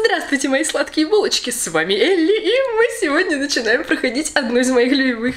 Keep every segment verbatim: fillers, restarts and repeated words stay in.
Здравствуйте, мои сладкие булочки, с вами Элли, и мы сегодня начинаем проходить одну из моих любимых...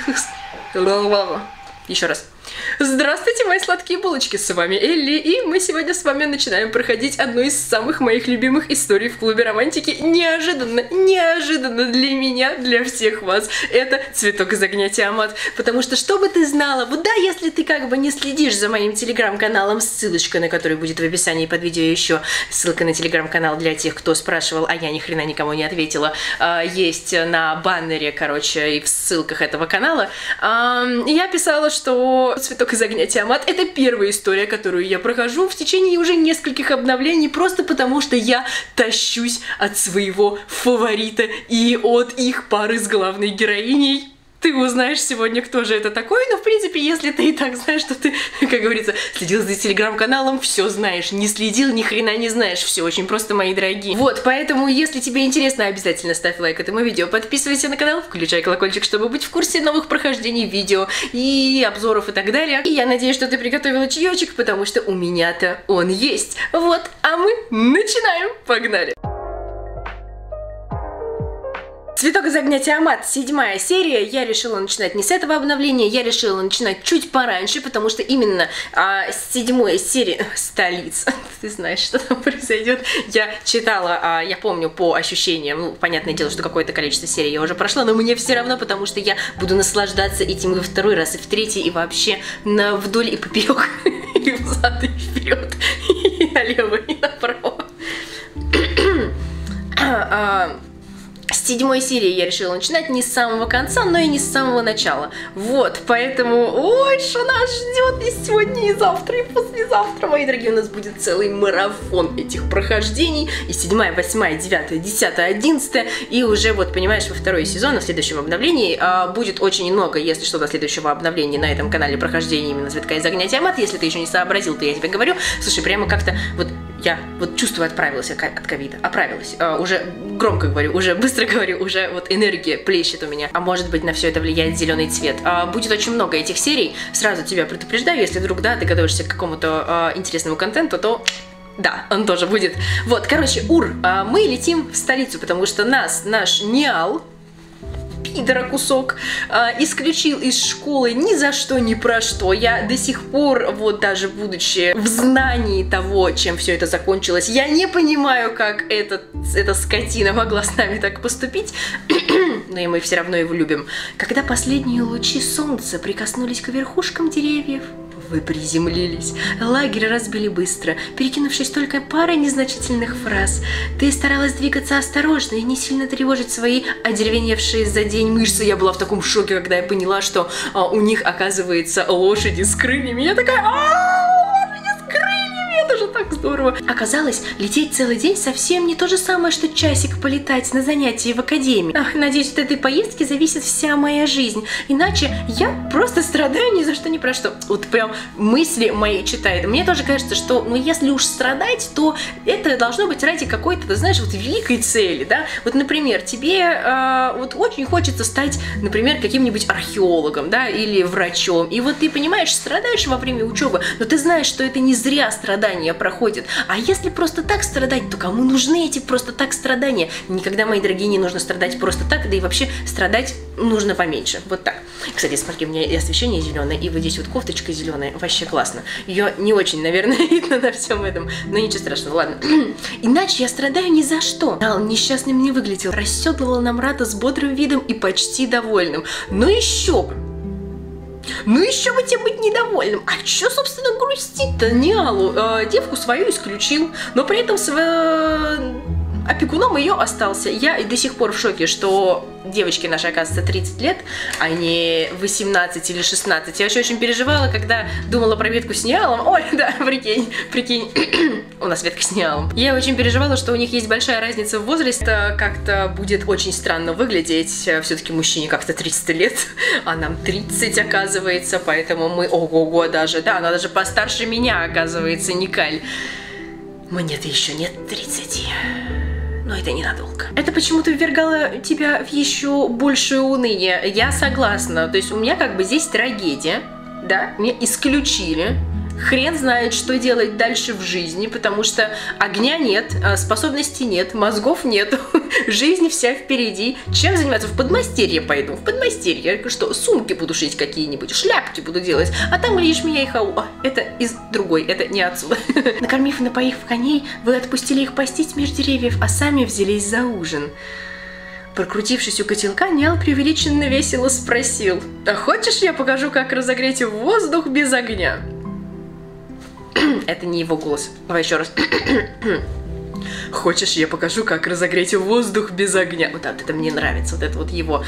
Еще раз. Здравствуйте, мои сладкие булочки, с вами Элли, и мы сегодня с вами начинаем проходить одну из самых моих любимых историй в клубе романтики. Неожиданно, неожиданно для меня, для всех вас, это «Цветок из огня Тиамат». Потому что, чтобы ты знала, вот да, если ты как бы не следишь за моим телеграм-каналом, ссылочка на который будет в описании под видео, еще ссылка на телеграм-канал для тех, кто спрашивал, а я ни хрена никому не ответила, есть на баннере, короче, и в ссылках этого канала. Я писала, что «Цветок из огня Тиамат» — это первая история, которую я прохожу в течение уже нескольких обновлений, просто потому что я тащусь от своего фаворита и от их пары с главной героиней. Ты узнаешь сегодня, кто же это такой, но в принципе, если ты и так знаешь, что ты, как говорится, следил за телеграм-каналом, все знаешь, не следил, ни хрена не знаешь, все очень просто, мои дорогие. Вот, поэтому, если тебе интересно, обязательно ставь лайк этому видео, подписывайся на канал, включай колокольчик, чтобы быть в курсе новых прохождений видео и обзоров и так далее. И я надеюсь, что ты приготовила чаечек, потому что у меня-то он есть. Вот, а мы начинаем, погнали! «Цветок из огня Тиамат», седьмая серия. Я решила начинать не с этого обновления, я решила начинать чуть пораньше, потому что именно а, с седьмой серии «Столица», ты знаешь, что там произойдет. Я читала, а, я помню по ощущениям, ну, понятное дело, что какое-то количество серий я уже прошла, но мне все равно, потому что я буду наслаждаться этим и во второй раз, и в третий, и вообще на вдоль и поперек, и взад, и вперед, и налево, и направо. С седьмой серии я решила начинать не с самого конца, но и не с самого начала. Вот, поэтому, ой, что нас ждет и сегодня, и завтра, и послезавтра, мои дорогие, у нас будет целый марафон этих прохождений. И седьмая, восьмая, девятая, десятая, одиннадцатая, и уже, вот, понимаешь, во второй сезон, на следующем обновлении, а, будет очень много, если что, до следующего обновления на этом канале прохождения именно «Цветка из огня Тиамат». Если ты еще не сообразил, то я тебе говорю, слушай, прямо как-то, вот, я вот чувствую, отправилась от ковида, оправилась, а, уже громко говорю, уже быстро говорю, уже вот энергия плещет у меня, а может быть на все это влияет зеленый цвет. А, будет очень много этих серий, сразу тебя предупреждаю, если вдруг, да, ты готовишься к какому-то а, интересному контенту, то... Да, он тоже будет. Вот, короче, ур, а, мы летим в столицу, потому что нас, наш Ниал, пидора кусок, э, исключил из школы ни за что, ни про что. Я до сих пор, вот даже будучи в знании того, чем все это закончилось, я не понимаю, как этот, эта скотина могла с нами так поступить, но и мы все равно его любим. Когда последние лучи солнца прикоснулись к верхушкам деревьев, вы приземлились. Лагерь разбили быстро, перекинувшись только парой незначительных фраз. Ты старалась двигаться осторожно и не сильно тревожить свои одеревеневшие за день мышцы. Я была в таком шоке, когда я поняла, что а, у них, оказывается, лошади с крыльями. Я такая... Это же так здорово. Оказалось, лететь целый день совсем не то же самое, что часик полетать на занятии в академии. Ах, надеюсь, от этой поездки зависит вся моя жизнь. Иначе я просто страдаю ни за что, ни про что. Вот прям мысли мои читает. Мне тоже кажется, что, ну, если уж страдать, то это должно быть ради какой-то, ты знаешь, вот великой цели, да? Вот, например, тебе э, вот очень хочется стать, например, каким-нибудь археологом, да, или врачом. И вот ты, понимаешь, страдаешь во время учебы, но ты знаешь, что это не зря страдание проходит. А если просто так страдать, то кому нужны эти просто так страдания? Никогда, мои дорогие, не нужно страдать просто так, да и вообще страдать нужно поменьше. Вот так. Кстати, смотри, у меня и освещение зеленое, и вот здесь вот кофточка зеленая. Вообще классно. Ее не очень, наверное, видно на всем этом, но ничего страшного, ладно. Иначе я страдаю ни за что. Ал несчастным не выглядел. Расседлывал нам Рата с бодрым видом и почти довольным. Ну еще бы! Ну еще бы тебе быть недовольным. А что, собственно, грустить-то? Ниалу э, девку свою исключил, но при этом с э, опекуном ее остался. Я до сих пор в шоке, что девочке нашей, оказывается, тридцать лет, а не восемнадцать или шестнадцать. Я вообще очень переживала, когда думала про ветку с Ниалом. Ой, да, прикинь, прикинь, у нас ветка с Ниалом. Я очень переживала, что у них есть большая разница в возрасте, как-то будет очень странно выглядеть. Все-таки мужчине как-то тридцать лет, а нам тридцать, оказывается, поэтому мы, ого-го, даже, да, она даже постарше меня, оказывается, Никаль. Мне-то еще нет тридцати. Но это ненадолго. Это почему-то ввергало тебя в еще большее уныние. Я согласна. То есть у меня как бы здесь трагедия, да, меня исключили. хрен знает, что делать дальше в жизни, потому что огня нет, способностей нет, мозгов нет, жизнь вся впереди. Чем заниматься? В подмастерье пойду, в подмастерье. Что, сумки буду шить какие-нибудь, шляпки буду делать, а там, глядишь, меня и хау. А, это из другой, это не отсюда. Накормив и напоив коней, вы отпустили их пастись меж деревьев, а сами взялись за ужин. Прокрутившись у котелка, Ниал преувеличенно весело спросил: «А хочешь, я покажу, как разогреть воздух без огня?» Это не его голос. Давай еще раз. «Хочешь, я покажу, как разогреть воздух без огня?» Вот это мне нравится, вот это вот его.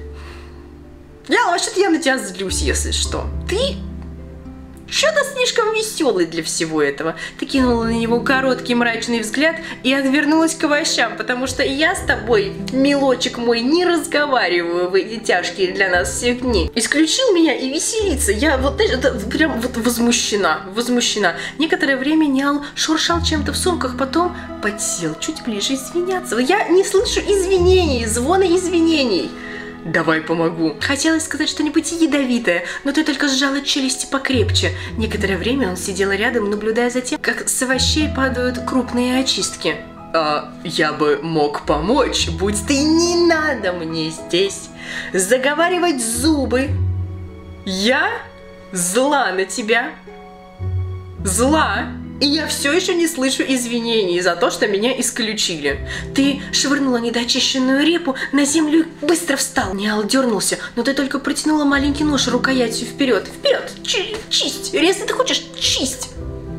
Я вообще-то я на тебя злюсь, если что. Ты что-то слишком веселый для всего этого. Ты кинула на него короткий мрачный взгляд и отвернулась к овощам, потому что я с тобой, милочек мой, не разговариваю в эти тяжкие для нас всех дни. Исключил меня и веселиться. Я вот это прям вот возмущена, возмущена. Некоторое время Ниал шуршал чем-то в сумках, потом подсел чуть ближе извиняться. Я не слышу извинений, звона извинений. «Давай помогу». Хотелось сказать что-нибудь ядовитое, но ты только сжала челюсти покрепче. Некоторое время он сидел рядом, наблюдая за тем, как с овощей падают крупные очистки. «А я бы мог помочь, будь ты не надо мне здесь заговаривать зубы. Я зла на тебя. Зла. И я все еще не слышу извинений за то, что меня исключили. Ты швырнула недоочищенную репу на землю и быстро встал. Ниал дернулся, но ты только протянула маленький нож рукоятью вперед. Вперед! Чи чисть! Если ты хочешь, чисть!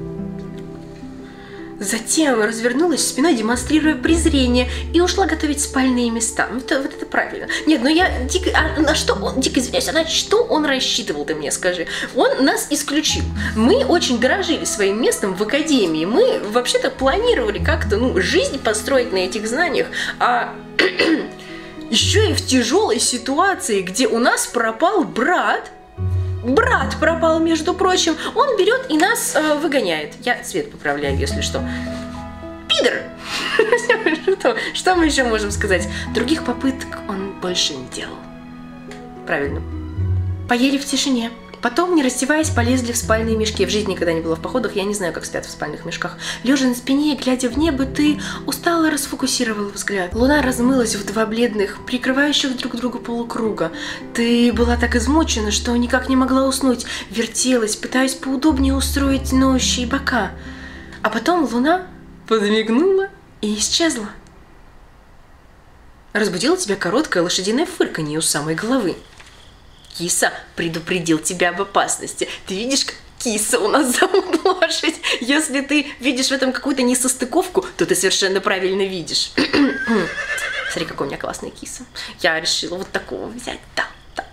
Затем развернулась спиной, демонстрируя презрение, и ушла готовить спальные места. Вот это, вот это правильно. Нет, ну я дико... А на что он... Дико извиняюсь, а на что он рассчитывал, ты мне скажи? Он нас исключил. Мы очень дорожили своим местом в академии. Мы вообще-то планировали как-то, ну, жизнь построить на этих знаниях, а... еще и в тяжелой ситуации, где у нас пропал брат... Брат пропал, между прочим. Он берет и нас э, выгоняет. Я цвет поправляю, если что. Пидор! что, что мы еще можем сказать? Других попыток он больше не делал. Правильно. Поели в тишине. Потом, не раздеваясь, полезли в спальные мешки. В жизни никогда не была в походах, я не знаю, как спят в спальных мешках. Лежа на спине и глядя в небо, ты устало расфокусировала взгляд. Луна размылась в два бледных, прикрывающих друг друга полукруга. Ты была так измучена, что никак не могла уснуть, вертелась, пытаясь поудобнее устроить ноющие бока. А потом луна подмигнула и исчезла. Разбудило тебя короткое лошадиное фырканье у самой головы. Киса предупредил тебя об опасности. Ты видишь, как киса у нас зовут лошадь? Если ты видишь в этом какую-то несостыковку, то ты совершенно правильно видишь. Смотри, какой у меня классный киса. Я решила вот такого взять. Да, да.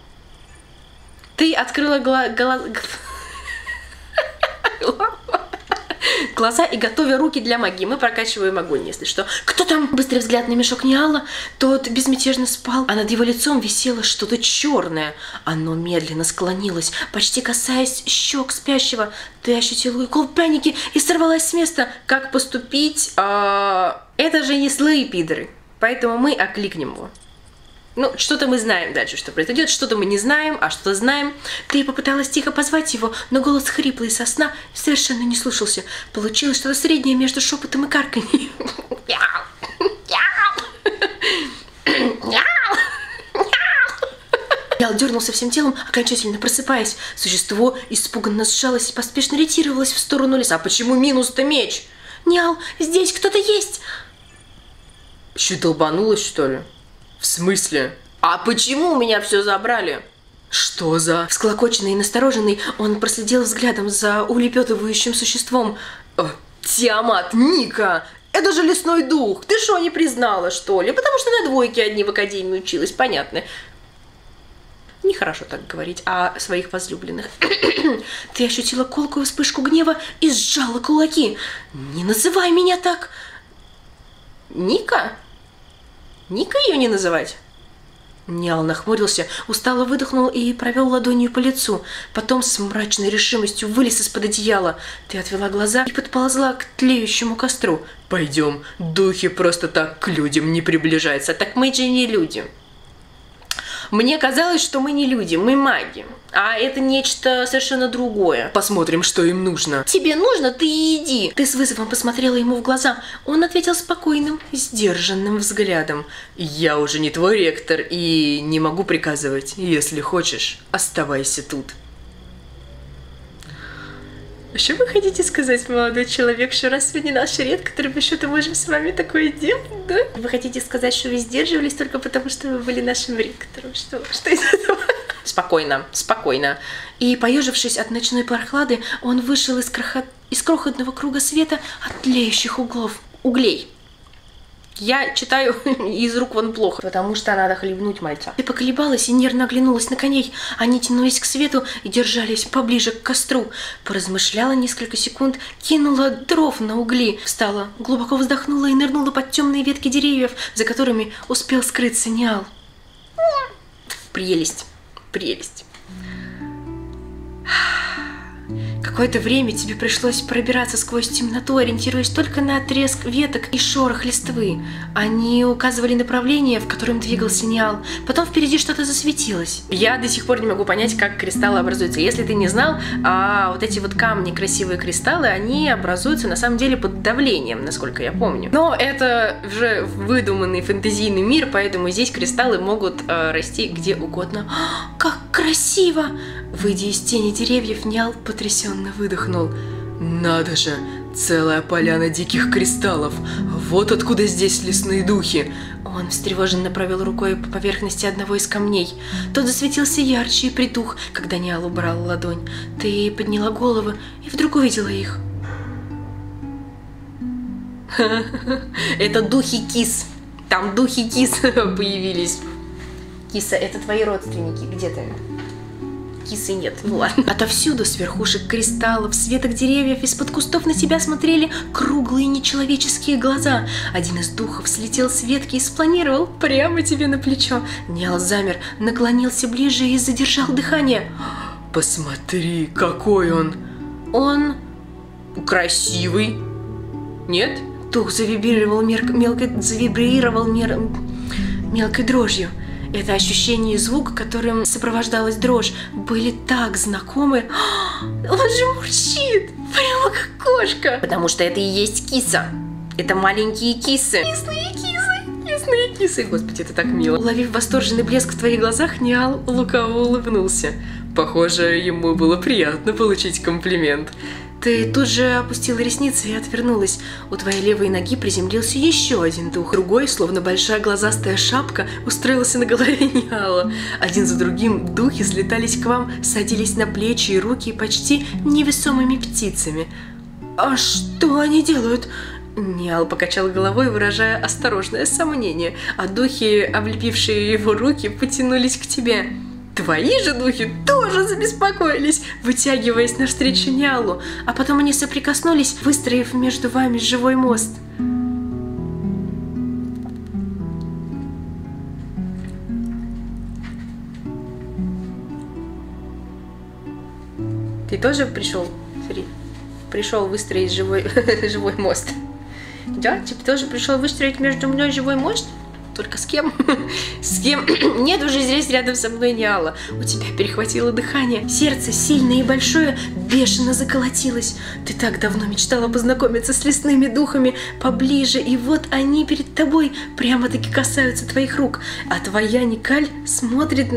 Ты открыла гла гла глаза и готовя руки для магии. Мы прокачиваем огонь, если что. Кто там? Быстрый взгляд на мешок Ниала. Тот безмятежно спал, а над его лицом висело что-то черное. Оно медленно склонилось, почти касаясь щек спящего. Ты ощутила укол паники и сорвалась с места. Как поступить? А... Это же не злые пидоры. Поэтому мы окликнем его. Ну, что-то мы знаем дальше, что произойдет, что-то мы не знаем, а что-то знаем. Ты попыталась тихо позвать его, но голос хриплый со сна совершенно не слушался. Получилось что-то среднее между шепотом и карканьем. Ниал дернулся всем телом, окончательно просыпаясь. Существо испуганно сжалось и поспешно ретировалось в сторону леса. А почему минус-то меч? Ниал, здесь кто-то есть! Че, долбанулась, что ли? В смысле? А почему у меня все забрали? Что за... Всклокоченный и настороженный, он проследил взглядом за улепетывающим существом. О, Тиамат, Ника! Это же лесной дух! Ты что, не признала, что ли? Потому что на двойке одни в академии училась, понятно. Нехорошо так говорить о своих возлюбленных. Ты ощутила колкую вспышку гнева и сжала кулаки. Не называй меня так! Ника? Ника ее не называть? Ниал нахмурился, устало выдохнул и провел ладонью по лицу. Потом с мрачной решимостью вылез из-под одеяла. Ты отвела глаза и подползла к тлеющему костру. Пойдем, духи просто так к людям не приближаются. Так мы же не люди. Мне казалось, что мы не люди, мы маги. а это нечто совершенно другое. Посмотрим, что им нужно. Тебе нужно, ты и иди. Ты с вызовом посмотрела ему в глаза. Он ответил спокойным, сдержанным взглядом. Я уже не твой ректор и не могу приказывать. Если хочешь, оставайся тут. Что вы хотите сказать, молодой человек, что раз вы не наш ректор, мы что-то можем с вами такое делать, да? Вы хотите сказать, что вы сдерживались только потому, что вы были нашим ректором? Что? Что из этого? Спокойно, спокойно. И, поежившись от ночной прохлады, он вышел из, крохот... из крохотного круга света от тлеющих углов. Углей. Я читаю из рук вон плохо, потому что надо хлебнуть мальца. Ты поколебалась и нервно оглянулась на коней. Они тянулись к свету и держались поближе к костру. Поразмышляла несколько секунд, кинула дров на угли, встала, глубоко вздохнула и нырнула под темные ветки деревьев, за которыми успел скрыться Ниал. Прелесть, прелесть. Какое-то время тебе пришлось пробираться сквозь темноту, ориентируясь только на треск веток и шорох листвы. Они указывали направление, в котором двигался Ниал. Потом впереди что-то засветилось. Я до сих пор не могу понять, как кристаллы образуются. Если ты не знал, а вот эти вот камни, красивые кристаллы, они образуются на самом деле под давлением, насколько я помню. Но это уже выдуманный фэнтезийный мир, поэтому здесь кристаллы могут э, расти где угодно. Как красиво! Выйдя из тени деревьев, Ниал потрясенно выдохнул. Надо же, целая поляна диких кристаллов. Вот откуда здесь лесные духи. Он встревоженно провел рукой по поверхности одного из камней. Тот засветился ярче и притух, когда Ниал убрал ладонь. Ты подняла голову и вдруг увидела их. Это духи кис. Там духи кис появились. Киса, это твои родственники. Где ты? Кисы нет, ну ладно. Отовсюду, с верхушек кристаллов, с веток деревьев, из-под кустов на тебя смотрели круглые нечеловеческие глаза. Один из духов слетел с ветки и спланировал прямо тебе на плечо. Ниал замер, наклонился ближе и задержал дыхание. Посмотри, какой он. Он красивый. Нет? Дух завибрировал, мер... мелко... завибрировал мер... мелкой дрожью. Это ощущение и звук, которым сопровождалась дрожь, были так знакомы. Он же мурчит, прямо как кошка. Потому что это и есть киса. Это маленькие кисы. Лесные кисы, лесные кисы. Господи, это так мило. Уловив восторженный блеск в твоих глазах, Ниал лукаво улыбнулся. Похоже, ему было приятно получить комплимент. Ты тут же опустила ресницы и отвернулась. У твоей левой ноги приземлился еще один дух. Другой, словно большая глазастая шапка, устроился на голове Ниала. Один за другим духи слетались к вам, садились на плечи и руки почти невесомыми птицами. «А что они делают?» Ниал покачал головой, выражая осторожное сомнение, а духи, облепившие его руки, потянулись к тебе. Твои же духи тоже забеспокоились, вытягиваясь навстречу Ниалу, а потом они соприкоснулись, выстроив между вами живой мост. Ты тоже пришел? Смотри, пришел выстроить живой, живой мост. Да, ты тоже пришел выстроить между мной живой мост? Только с кем? С кем? Нет уже здесь рядом со мной Ниала. У тебя перехватило дыхание. Сердце, сильное и большое, бешено заколотилось. Ты так давно мечтала познакомиться с лесными духами поближе, и вот они перед тобой прямо-таки касаются твоих рук. А твоя Никаль смотрит на...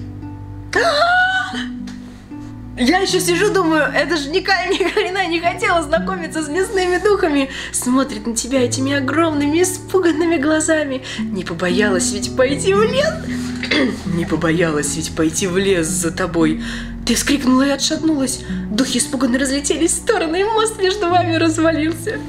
Я еще сижу, думаю, это же Никаль ни хрена не хотела знакомиться с лесными духами. Смотрит на тебя этими огромными испуганными глазами. Не побоялась ведь пойти в лес? Не побоялась ведь пойти в лес за тобой. Ты вскрикнула и отшатнулась. Духи испуганно разлетелись в стороны, и мост между вами развалился.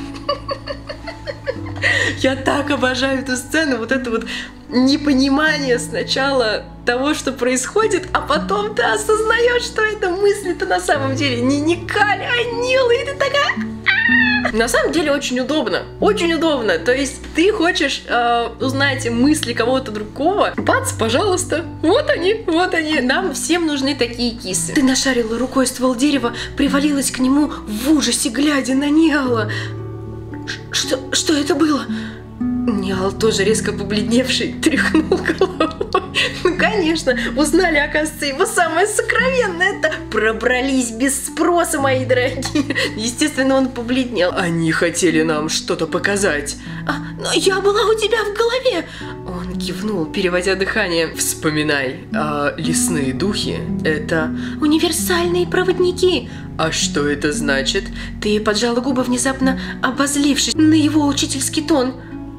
Я так обожаю эту сцену, вот это вот непонимание сначала того, что происходит, а потом ты осознаешь, что это мысли-то на самом деле не Никаль, а Нила, и ты такая... На самом деле очень удобно, очень удобно. То есть ты хочешь э, узнать мысли кого-то другого, бац, пожалуйста, вот они, вот они. Нам всем нужны такие кисы. Ты нашарила рукой ствол дерева, привалилась к нему в ужасе, глядя на Ниала. Что, что это было? Ниал, тоже резко побледневший, тряхнул головой. конечно, узнали, оказывается, его самое сокровенное. Это пробрались без спроса, мои дорогие. Естественно, он побледнел. Они хотели нам что-то показать. А, но я была у тебя в голове. Он кивнул, переводя дыхание. Вспоминай, а лесные духи – это… Универсальные проводники. А что это значит? Ты поджала губы, внезапно обозлившись на его учительский тон.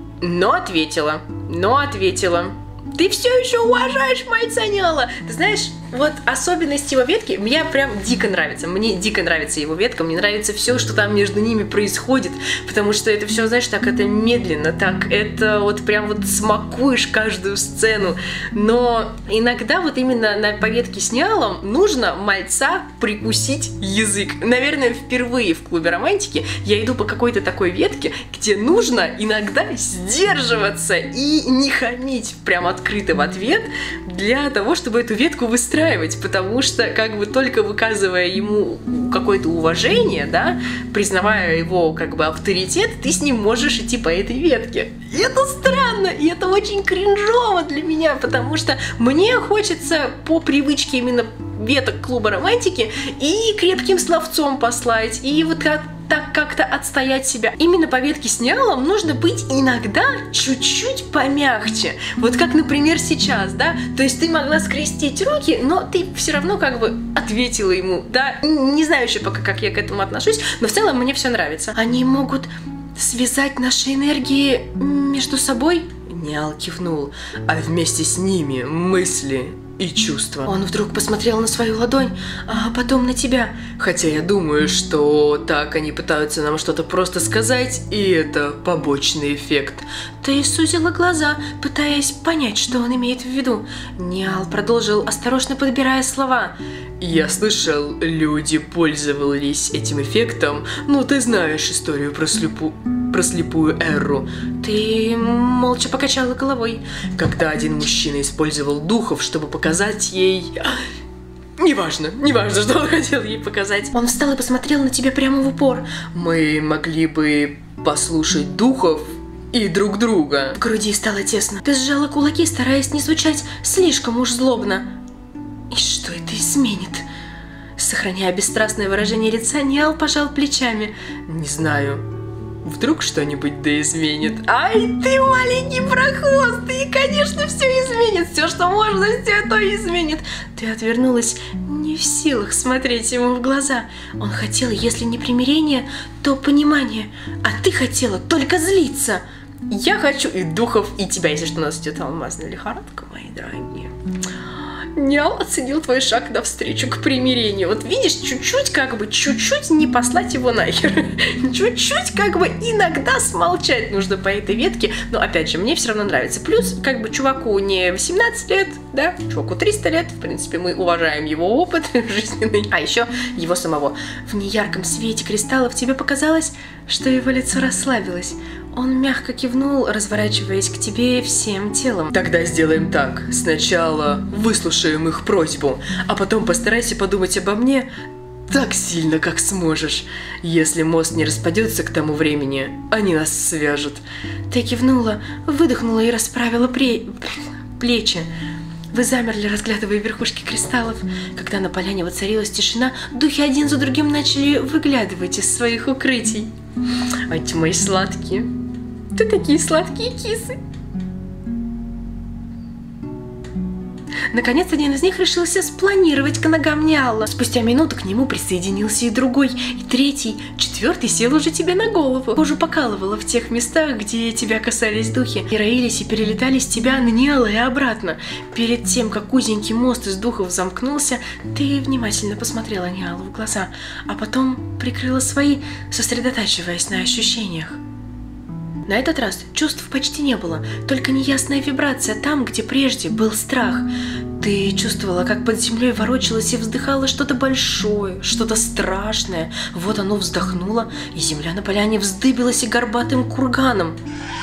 Но ответила, но ответила. Ты все еще уважаешь Майцаняла. Ты знаешь, вот особенность его ветки мне прям дико нравится. Мне дико нравится его ветка, мне нравится все, что там между ними происходит, потому что это все, знаешь, так это медленно, так это вот прям вот смакуешь каждую сцену. Но иногда вот именно на поветке с Ниалом нужно мальца прикусить язык. Наверное, впервые в клубе романтики я иду по какой-то такой ветке, где нужно иногда сдерживаться и не хамить прям открыто в ответ для того, чтобы эту ветку выстраивать, потому что как бы только выказывая ему какое-то уважение, да, признавая его как бы авторитет, ты с ним можешь идти по этой ветке. И это странно, и это очень кринжово для меня, потому что мне хочется по привычке именно веток клуба романтики и крепким словцом послать, и вот как так как-то отстоять себя. Именно по ветке с Ниалом нужно быть иногда чуть-чуть помягче. Вот как, например, сейчас, да? То есть ты могла скрестить руки, но ты все равно как бы ответила ему, да? Не знаю еще пока, как я к этому отношусь, но в целом мне все нравится. Они могут связать наши энергии между собой? Ниал кивнул, а вместе с ними мысли и чувства. Он вдруг посмотрел на свою ладонь, а потом на тебя. Хотя я думаю, что так они пытаются нам что-то просто сказать, и это побочный эффект. Ты сузила глаза, пытаясь понять, что он имеет в виду. Ниал продолжил, осторожно подбирая слова. Я слышал, люди пользовались этим эффектом, ну ты знаешь историю про слепу... про слепую Эрру. Ты молча покачала головой. Когда один мужчина использовал духов, чтобы показать ей... Неважно, неважно, что он хотел ей показать. Он встал и посмотрел на тебя прямо в упор. Мы могли бы послушать духов и друг друга. В груди стало тесно. Ты сжала кулаки, стараясь не звучать слишком уж злобно. И что это изменит? Сохраняя бесстрастное выражение лица, Ниал пожал плечами. Не знаю. Вдруг что-нибудь да изменит. Ай, ты маленький прохвост, и, конечно, все изменит. Все, что можно, все это изменит. Ты отвернулась, не в силах смотреть ему в глаза. Он хотел, если не примирение, то понимание. А ты хотела только злиться. Я хочу и духов, и тебя, если что, у нас идет алмазная лихорадка, мои дорогие. Ниал оценил твой шаг навстречу к примирению. Вот видишь, чуть-чуть как бы, чуть-чуть не послать его нахер. Чуть-чуть как бы иногда смолчать нужно по этой ветке. Но опять же, мне все равно нравится. Плюс, как бы, чуваку не восемнадцать лет, да, чуваку триста лет. В принципе, мы уважаем его опыт жизненный. А еще его самого. В неярком свете кристаллов тебе показалось, что его лицо расслабилось. Он мягко кивнул, разворачиваясь к тебе всем телом. Тогда сделаем так. Сначала выслушаем их просьбу, а потом постарайся подумать обо мне так сильно, как сможешь. Если мост не распадется к тому времени, они нас свяжут. Ты кивнула, выдохнула и расправила пре... плечи. Вы замерли, разглядывая верхушки кристаллов. Когда на поляне воцарилась тишина, духи один за другим начали выглядывать из своих укрытий. Ай, ты мои сладкие. Ты такие сладкие кисы. Наконец, один из них решился спланировать к ногам Ниала. Спустя минуту к нему присоединился и другой, и третий, четвертый сел уже тебе на голову. Кожу покалывало в тех местах, где тебя касались духи, и роились и перелетали с тебя на Ниала и обратно. Перед тем, как узенький мост из духов замкнулся, ты внимательно посмотрела Ниалу в глаза, а потом прикрыла свои, сосредотачиваясь на ощущениях. На этот раз чувств почти не было, только неясная вибрация там, где прежде был страх. Ты чувствовала, как под землей ворочалось и вздыхало что-то большое, что-то страшное. Вот оно вздохнуло, и земля на поляне вздыбилась и горбатым курганом.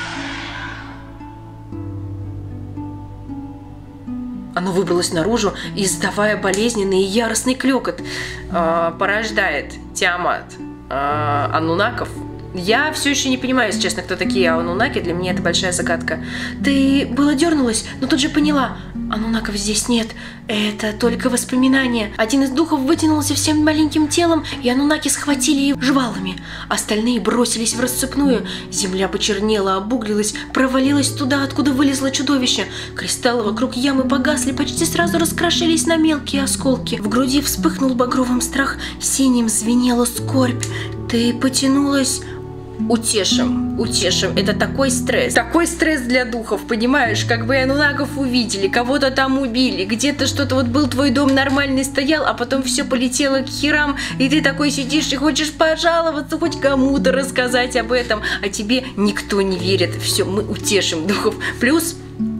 Оно выбралось наружу, издавая болезненный и яростный клёкот. А, порождает Тиамат, а, Анунаков Я все еще не понимаю, если честно, кто такие анунаки, для меня это большая загадка. Ты было дернулась, но тут же поняла, анунаков здесь нет, это только воспоминания. Один из духов вытянулся всем маленьким телом, и анунаки схватили его жвалами. Остальные бросились в рассыпную. Земля почернела, обуглилась, провалилась туда, откуда вылезло чудовище. Кристаллы вокруг ямы погасли, почти сразу раскрошились на мелкие осколки. В груди вспыхнул багровым страх, синим звенела скорбь. Ты потянулась... Утешим, утешим. Это такой стресс. Такой стресс для духов, понимаешь? Как бы анунаков увидели, кого-то там убили, где-то что-то вот был твой дом нормальный стоял, а потом все полетело к херам, и ты такой сидишь и хочешь пожаловаться, хоть кому-то рассказать об этом, а тебе никто не верит. Все, мы утешим духов. Плюс...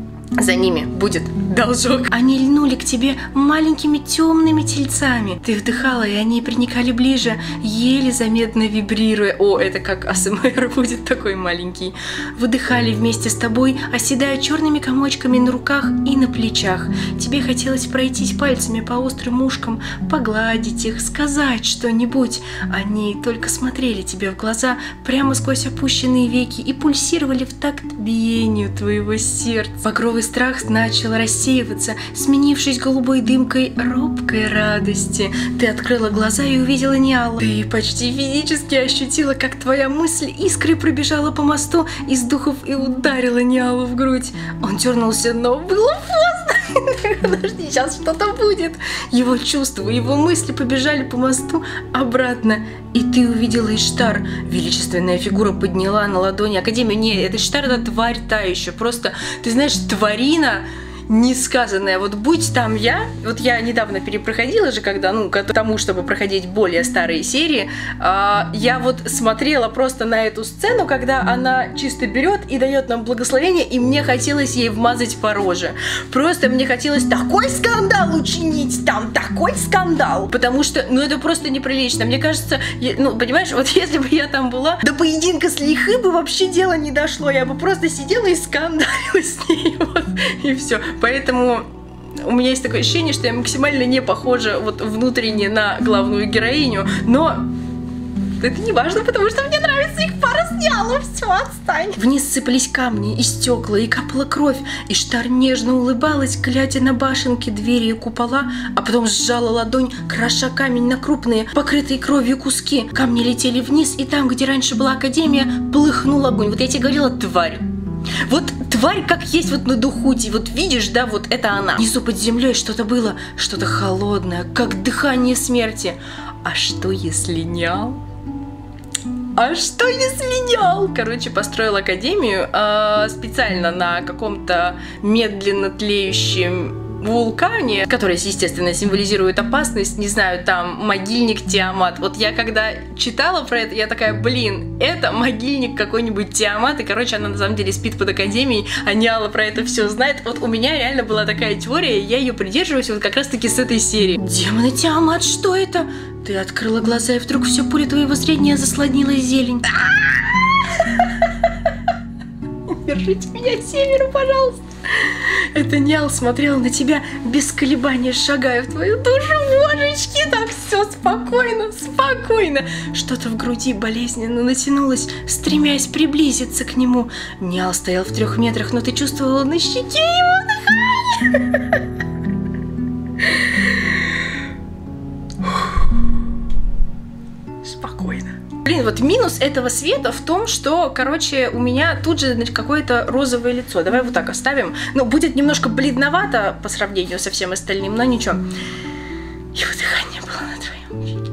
за ними будет должок. Они льнули к тебе маленькими темными тельцами. Ты вдыхала, и они проникали ближе, еле заметно вибрируя. О, это как АСМР будет такой маленький. Выдыхали вместе с тобой, оседая черными комочками на руках и на плечах. Тебе хотелось пройтись пальцами по острым ушкам, погладить их, сказать что-нибудь. Они только смотрели тебе в глаза прямо сквозь опущенные веки и пульсировали в такт биению твоего сердца. Багровый страх начал рассеиваться, сменившись голубой дымкой робкой радости. Ты открыла глаза и увидела Ниала. Ты почти физически ощутила, как твоя мысль искрой пробежала по мосту из духов и ударила Ниалу в грудь. Он дернулся, но было поздно. Подожди, сейчас что-то будет. Его чувства, его мысли побежали по мосту обратно. И ты увидела Иштар. Величественная фигура подняла на ладони Академию. Не, это Иштар, это тварь та еще. Просто, ты знаешь, тварина несказанная. Вот будь там я, вот я недавно перепроходила же, когда, ну, к тому, чтобы проходить более старые серии, э, я вот смотрела просто на эту сцену, когда она чисто берет и дает нам благословение, и мне хотелось ей вмазать по роже. Просто мне хотелось такой скандал учинить, там такой скандал, потому что, ну, это просто неприлично. Мне кажется, я, ну, понимаешь, вот если бы я там была, до поединка с Лихы бы вообще дело не дошло, я бы просто сидела и скандалила с ней, вот, и все. Поэтому у меня есть такое ощущение, что я максимально не похожа вот внутренне на главную героиню, но это не важно, потому что мне нравится их пара с Ниалом. Все, отстань. Вниз сыпались камни и стекла, и капала кровь. Иштар нежно улыбалась, глядя на башенки, двери и купола, а потом сжала ладонь, кроша камень на крупные, покрытые кровью куски. Камни летели вниз, и там, где раньше была Академия, полыхнул огонь. Вот я тебе говорила, тварь. Вот тварь как есть вот на Духуте, вот видишь, да, вот это она. Внизу под землей что-то было, что-то холодное, как дыхание смерти. А что если Ниал? А что если Ниал? Короче, построил Академию э, специально на каком-то медленно тлеющем вулкане, который, естественно, символизирует опасность, не знаю, там могильник Тиамат. Вот я когда читала про это, я такая, блин, это могильник какой-нибудь Тиамат, и, короче, она на самом деле спит под Академией, а Ниала про это все знает. Вот у меня реально была такая теория, я ее придерживаюсь вот как раз-таки с этой серии. Демоны Тиамат, что это? Ты открыла глаза, и вдруг все поле твоего зрения заслонила зелень. Держите меня к северу, пожалуйста. Это Ниал смотрел на тебя без колебания, шагая в твою душу. Божечки, так все спокойно, спокойно. Что-то в груди болезненно натянулось, стремясь приблизиться к нему. Ниал стоял в трех метрах, но ты чувствовала на щеке его дыхание. Спокойно. Блин, вот минус этого света в том, что, короче, у меня тут же какое-то розовое лицо. Давай вот так оставим. Ну, будет немножко бледновато по сравнению со всем остальным, но ничего. Его дыхание было на твоем веке.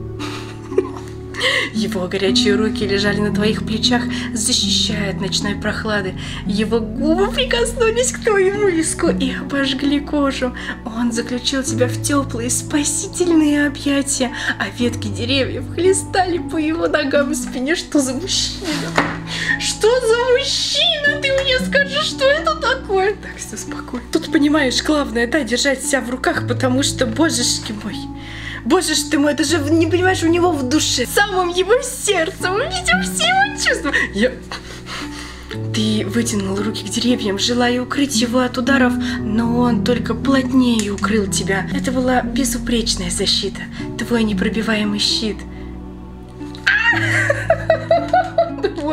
Его горячие руки лежали на твоих плечах, защищая от ночной прохлады. Его губы прикоснулись к твоему виску и обожгли кожу. Он заключил тебя в теплые спасительные объятия, а ветки деревьев хлестали по его ногам и спине. Что за мужчина? Что за мужчина? Ты мне скажи, что это такое? Так, все спокойно. Тут, понимаешь, главное, да, держать себя в руках, потому что, божечки мой, боже ж ты мой, это же, не понимаешь, у него в душе, в самом его сердце, мы видим все его чувства. Я... Ты вытянул руки к деревьям, желая укрыть его от ударов, но он только плотнее укрыл тебя. Это была безупречная защита, твой непробиваемый щит.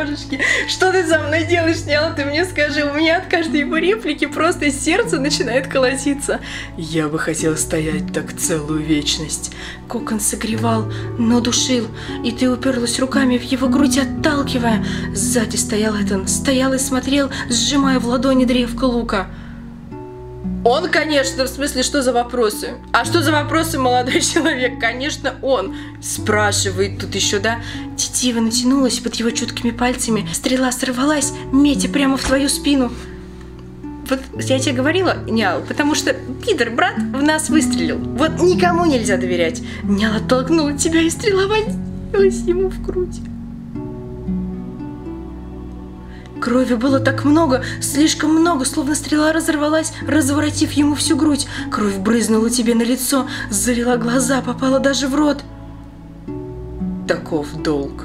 божечки, что ты со мной делаешь, Няла, ты мне скажи, у меня от каждой его реплики просто сердце начинает колотиться. Я бы хотел стоять так целую вечность. Кокон согревал, но душил, и ты уперлась руками в его грудь, отталкивая. Сзади стоял Этан, стоял и смотрел, сжимая в ладони древко лука. Он, конечно, в смысле, что за вопросы? А что за вопросы, молодой человек? Конечно, он спрашивает тут еще, да? Тетива натянулась под его чуткими пальцами, стрела сорвалась, метя прямо в твою спину. Вот я тебе говорила, Нял, потому что Питер, брат, в нас выстрелил. Вот никому нельзя доверять. Нял оттолкнул тебя, и стрела вонзилась ему в грудь. Крови было так много, слишком много, словно стрела разорвалась, разворотив ему всю грудь. Кровь брызнула тебе на лицо, залила глаза, попала даже в рот. Таков долг.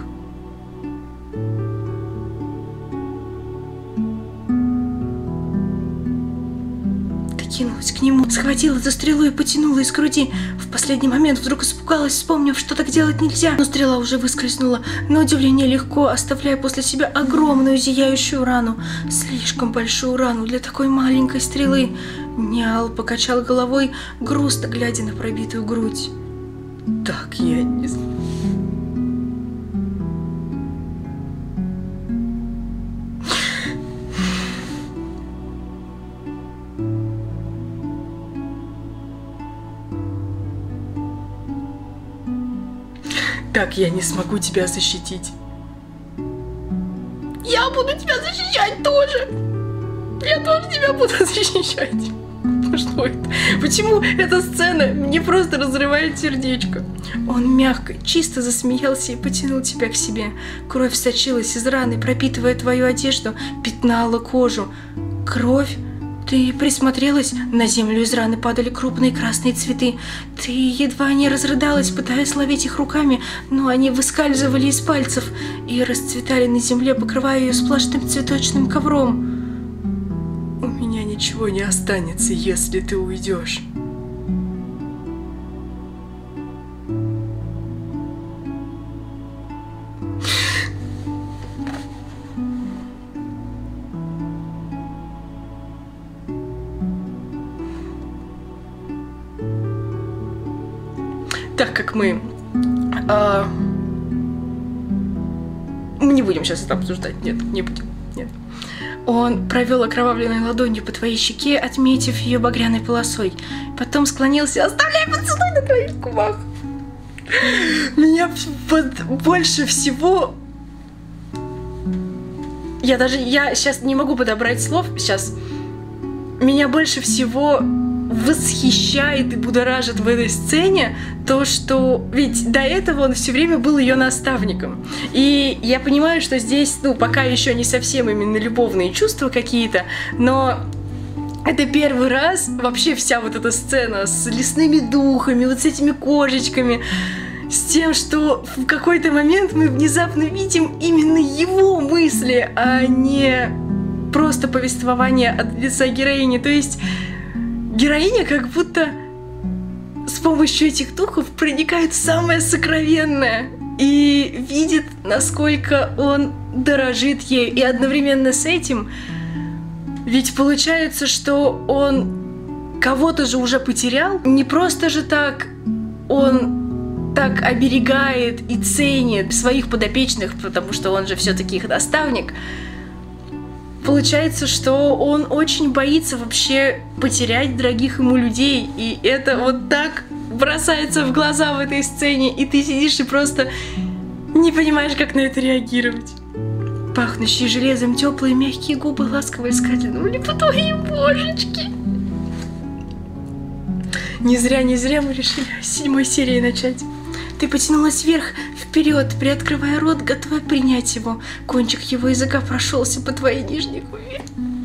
Кинулась к нему, схватила за стрелу и потянула из груди. В последний момент вдруг испугалась, вспомнив, что так делать нельзя. Но стрела уже выскользнула, на удивление легко, оставляя после себя огромную зияющую рану. Слишком большую рану для такой маленькой стрелы. Нял покачал головой, грустно глядя на пробитую грудь. Так я не знаю. Так я не смогу тебя защитить. Я буду тебя защищать тоже. Я тоже тебя буду защищать. Что это? Почему эта сцена мне просто разрывает сердечко? Он мягко, чисто засмеялся и потянул тебя к себе. Кровь сочилась из раны, пропитывая твою одежду, пятнала кожу. Кровь? Ты присмотрелась, на землю из раны падали крупные красные цветы. Ты едва не разрыдалась, пытаясь ловить их руками, но они выскальзывали из пальцев и расцветали на земле, покрывая ее сплошным цветочным ковром. У меня ничего не останется, если ты уйдешь. Так как мы... А... Мы не будем сейчас это обсуждать. Нет, не будем. Нет. Он провел окровавленной ладонью по твоей щеке, отметив ее багряной полосой. Потом склонился. Оставляй поцелуй на твоих губах. Меня больше всего... Я даже... Я сейчас не могу подобрать слов. Сейчас. Меня больше всего... восхищает и будоражит в этой сцене то, что ведь до этого он все время был ее наставником. И я понимаю, что здесь, ну, пока еще не совсем именно любовные чувства какие-то, но это первый раз вообще вся вот эта сцена с лесными духами, вот с этими кошечками, с тем, что в какой-то момент мы внезапно видим именно его мысли, а не просто повествование от лица героини. То есть героиня как будто с помощью этих духов проникает в самое сокровенное и видит, насколько он дорожит ею. И одновременно с этим ведь получается, что он кого-то же уже потерял. Не просто же так он так оберегает и ценит своих подопечных, потому что он же все-таки их наставник. Получается, что он очень боится вообще потерять дорогих ему людей. И это вот так бросается в глаза в этой сцене. И ты сидишь и просто не понимаешь, как на это реагировать. Пахнущие железом теплые мягкие губы ласково скользнули по твоей божечке. Не зря, не зря мы решили с седьмой серии начать. Ты потянулась вверх, вперед, приоткрывая рот, готовая принять его. Кончик его языка прошелся по твоей нижней губе.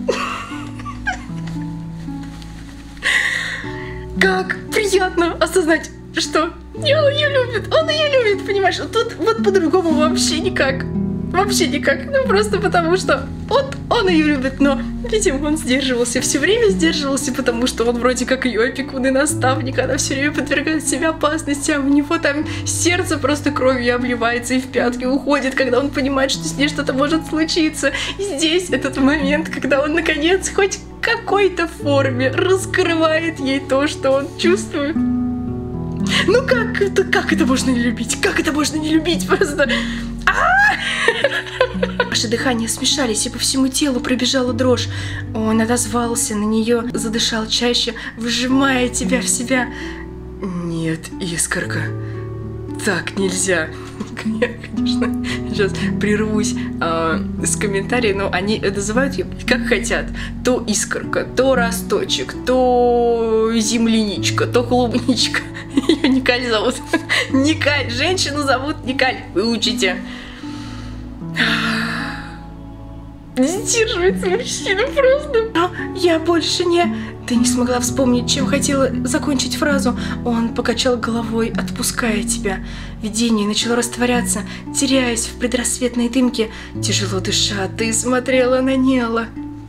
Как приятно осознать, что он ее любит, он ее любит, понимаешь? Тут вот по-другому вообще никак. Вообще никак. Ну, просто потому что вот он ее любит, но, видимо, он сдерживался, все время сдерживался, потому что он вроде как ее опекун и наставник, она все время подвергает себя опасности, а у него там сердце просто кровью обливается и в пятки уходит, когда он понимает, что с ней что-то может случиться. И здесь этот момент, когда он, наконец, хоть в какой-то форме раскрывает ей то, что он чувствует. Ну как это, как это можно не любить? Как это можно не любить? Просто... Наши дыхания смешались, и по всему телу пробежала дрожь. Он отозвался на нее, задышал чаще, вжимая тебя в себя. Нет, Искорка, так нельзя. Я, конечно, сейчас прервусь а, с комментарием, но они называют ее как хотят. То Искорка, то Росточек, то Земляничка, то Клубничка. Ее Николь зовут. Николь. Женщину зовут Николь. Выучите. Не сдерживается мужчина просто. Но я больше не... Ты не смогла вспомнить, чем хотела закончить фразу. Он покачал головой, отпуская тебя. Видение начало растворяться, теряясь в предрассветной дымке. Тяжело дыша, ты смотрела на Ниала.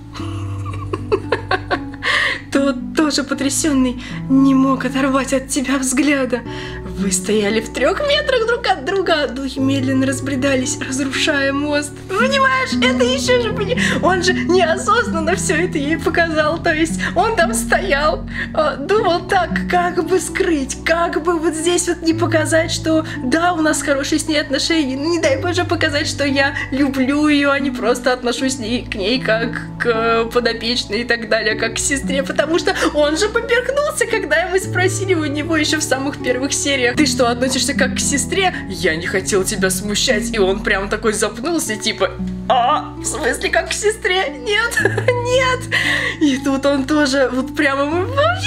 Тот, тоже потрясенный, не мог оторвать от тебя взгляда. Вы стояли в трех метрах друг от друга, духи медленно разбредались, разрушая мост. Понимаешь, это еще же... Он же неосознанно все это ей показал, то есть он там стоял, думал так, как бы скрыть, как бы вот здесь вот не показать, что да, у нас хорошие с ней отношения, ну не дай боже показать, что я люблю ее, а не просто отношусь к ней, к ней как к подопечной и так далее, как к сестре, потому что он же поперхнулся, когда мы спросили у него еще в самых первых сериях: ты что, относишься как к сестре? Я не хотел тебя смущать. И он прям такой запнулся, типа: а, в смысле, как к сестре? Нет, нет. И тут он тоже вот прямо...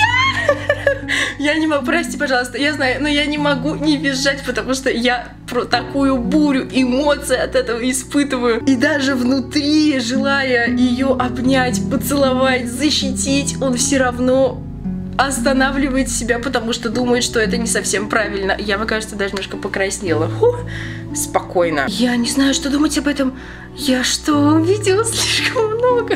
Я не могу, прости, пожалуйста, я знаю, но я не могу не визжать, потому что я про такую бурю эмоций от этого испытываю. И даже внутри, желая ее обнять, поцеловать, защитить, он все равно останавливает себя, потому что думает, что это не совсем правильно. Я, мне кажется, даже немножко покраснела. Фу, спокойно. Я не знаю, что думать об этом. Я что, увидела слишком много?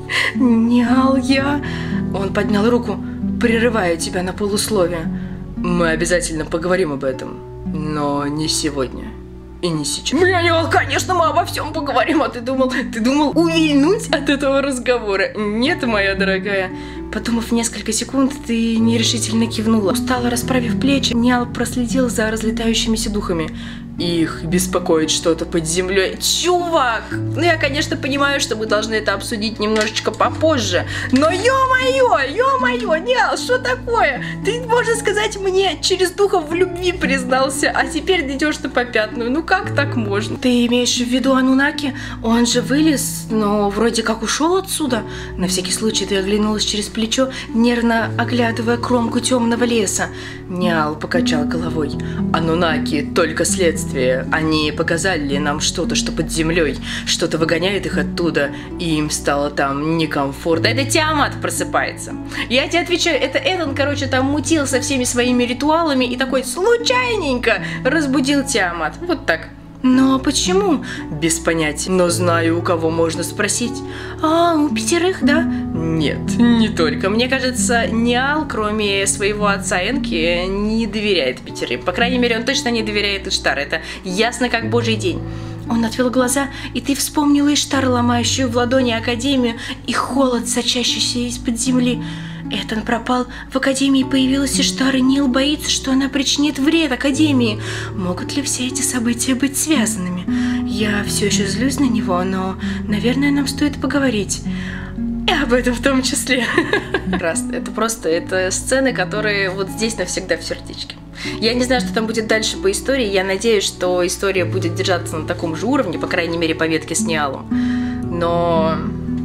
Ниал, я... Он поднял руку, прерывая тебя на полусловие. Мы обязательно поговорим об этом, но не сегодня. И не сейчас. Бля, Ниал, конечно, мы обо всем поговорим, а ты думал, ты думал увильнуть от этого разговора? Нет, моя дорогая. Подумав несколько секунд, ты нерешительно кивнула. Устало расправив плечи, Ниал проследил за разлетающимися духами. Их беспокоит что-то под землей. Чувак! Ну я, конечно, понимаю, что мы должны это обсудить немножечко попозже. Но ё-моё, ё-моё, Ниал, что такое? Ты, можно сказать, мне через духов в любви признался, а теперь идешь на попятную. Ну как так можно? Ты имеешь в виду Анунаки? Он же вылез, но вроде как ушел отсюда. На всякий случай ты оглянулась через плечо, нервно оглядывая кромку темного леса. Ниал покачал головой. Анунаки только следствие. Они показали нам что-то, что под землей, что-то выгоняет их оттуда, и им стало там некомфортно. Это Тиамат просыпается. Я тебе отвечаю, это Эден, короче, там мутил со всеми своими ритуалами и такой случайненько разбудил Тиамат. Вот так. Но почему? Без понятия. Но знаю, у кого можно спросить. А, у пятерых, да? Нет, не только. Мне кажется, Ниал, кроме своего отца Энки, не доверяет пятерым. По крайней мере, он точно не доверяет Иштар. Это ясно как божий день. Он отвел глаза, и ты вспомнила Иштар, ломающую в ладони Академию, и холод, сочащийся из-под земли. Этан пропал, в Академии появилась Иштар, и Нил боится, что она причинит вред Академии. Могут ли все эти события быть связанными? Я все еще злюсь на него, но, наверное, нам стоит поговорить. И об этом в том числе. Раз, это просто, это сцены, которые вот здесь навсегда в сердечке. Я не знаю, что там будет дальше по истории. Я надеюсь, что история будет держаться на таком же уровне, по крайней мере, по ветке с Ниалом. Но...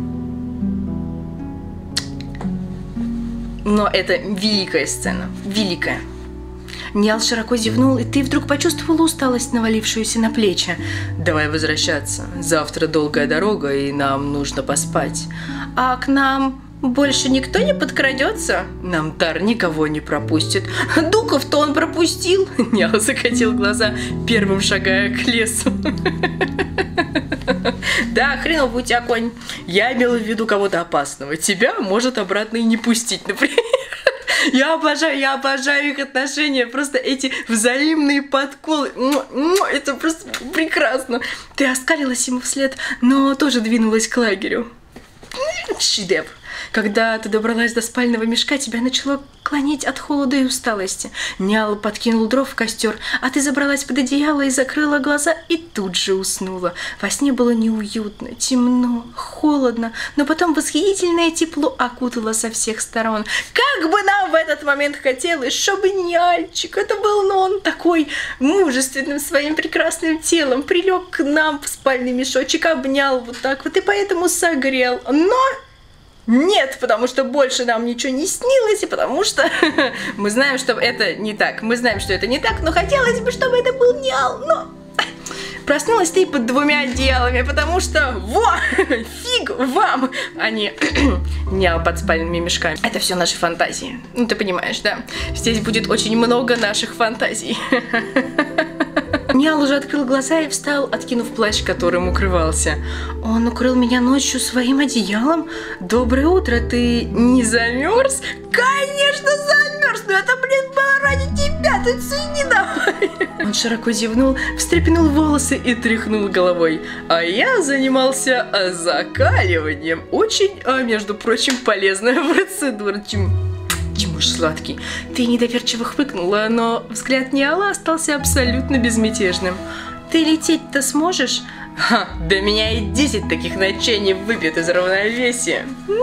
Но это великая сцена. Великая. Ниал широко зевнул, и ты вдруг почувствовала усталость, навалившуюся на плечи. Давай возвращаться. Завтра долгая дорога, и нам нужно поспать. А к нам... Больше никто не подкрадется? Намтар никого не пропустит. Дуков-то он пропустил. Ниал закатил глаза, первым шагая к лесу. Да, хренов у тебя конь. Я имела в виду кого-то опасного. Тебя может обратно и не пустить, например. Я обожаю, я обожаю их отношения. Просто эти взаимные подколы. Это просто прекрасно. Ты оскалилась ему вслед, но тоже двинулась к лагерю. Шедевр. Когда ты добралась до спального мешка, тебя начало клонить от холода и усталости. Ниал подкинул дров в костер, а ты забралась под одеяло и закрыла глаза, и тут же уснула. Во сне было неуютно, темно, холодно, но потом восхитительное тепло окутало со всех сторон. Как бы нам в этот момент хотелось, чтобы Ниальчик, это был, но он такой мужественным своим прекрасным телом, прилег к нам в спальный мешочек, обнял вот так вот и поэтому согрел. Но... нет, потому что больше нам ничего не снилось, и потому что мы знаем, что это не так. Мы знаем, что это не так, но хотелось бы, чтобы это был Ниал, но... Проснулась ты под двумя одеялами, потому что, во, фиг вам, а не Ниал под спальными мешками. Это все наши фантазии. Ну, ты понимаешь, да? Здесь будет очень много наших фантазий. Ниал уже открыл глаза и встал, откинув плащ, которым укрывался. Он укрыл меня ночью своим одеялом? Доброе утро, ты не замерз? Конечно, замерз, но это, блин, было ради тебя, ты цени давай. Он широко зевнул, встрепенул волосы и тряхнул головой. А я занимался закаливанием. Очень, а, между прочим, полезная процедура. Чему ж сладкий. Ты недоверчиво хмыкнула, но взгляд Ниала остался абсолютно безмятежным. Ты лететь-то сможешь? Ха, да меня и десять таких ночей не выбьет из равновесия.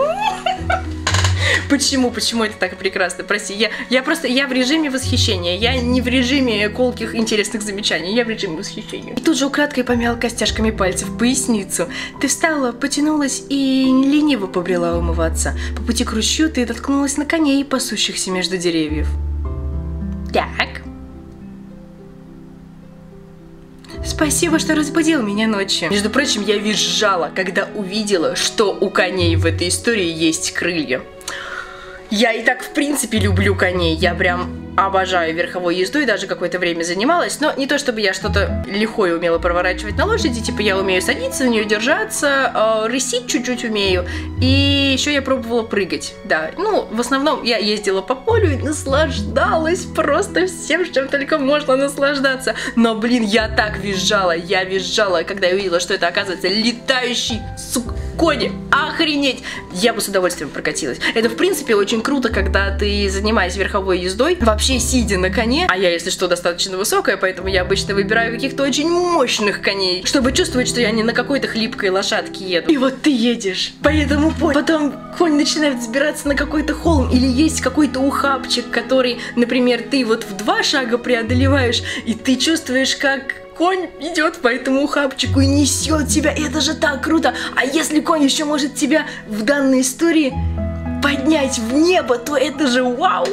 Почему? Почему это так прекрасно? Прости, я, я просто, я в режиме восхищения. Я не в режиме колких интересных замечаний. Я в режиме восхищения. И тут же украдкой помял костяшками пальцев поясницу. Ты встала, потянулась и лениво побрела умываться. По пути к ручью ты наткнулась на коней, пасущихся между деревьев. Так. Спасибо, что разбудил меня ночью. Между прочим, я визжала, когда увидела, что у коней в этой истории есть крылья. Я и так, в принципе, люблю коней. Я прям обожаю верховой езду и даже какое-то время занималась. Но не то, чтобы я что-то лихое умела проворачивать на лошади. Типа я умею садиться, на нее держаться, э, рысить чуть-чуть умею. И еще я пробовала прыгать. Да, ну, в основном я ездила по полю и наслаждалась просто всем, чем только можно наслаждаться. Но, блин, я так визжала, я визжала, когда я увидела, что это, оказывается, летающий, сука, кони. Охренеть! Я бы с удовольствием прокатилась. Это, в принципе, очень круто, когда ты занимаешься верховой ездой, вообще сидя на коне. А я, если что, достаточно высокая, поэтому я обычно выбираю каких-то очень мощных коней, чтобы чувствовать, что я не на какой-то хлипкой лошадке еду. И вот ты едешь по этому полю. Потом конь начинает взбираться на какой-то холм, или есть какой-то ухабчик, который, например, ты вот в два шага преодолеваешь, и ты чувствуешь, как конь идет по этому ухабчику и несет тебя. Это же так круто. А если конь еще может тебя в данной истории поднять в небо, то это же вау.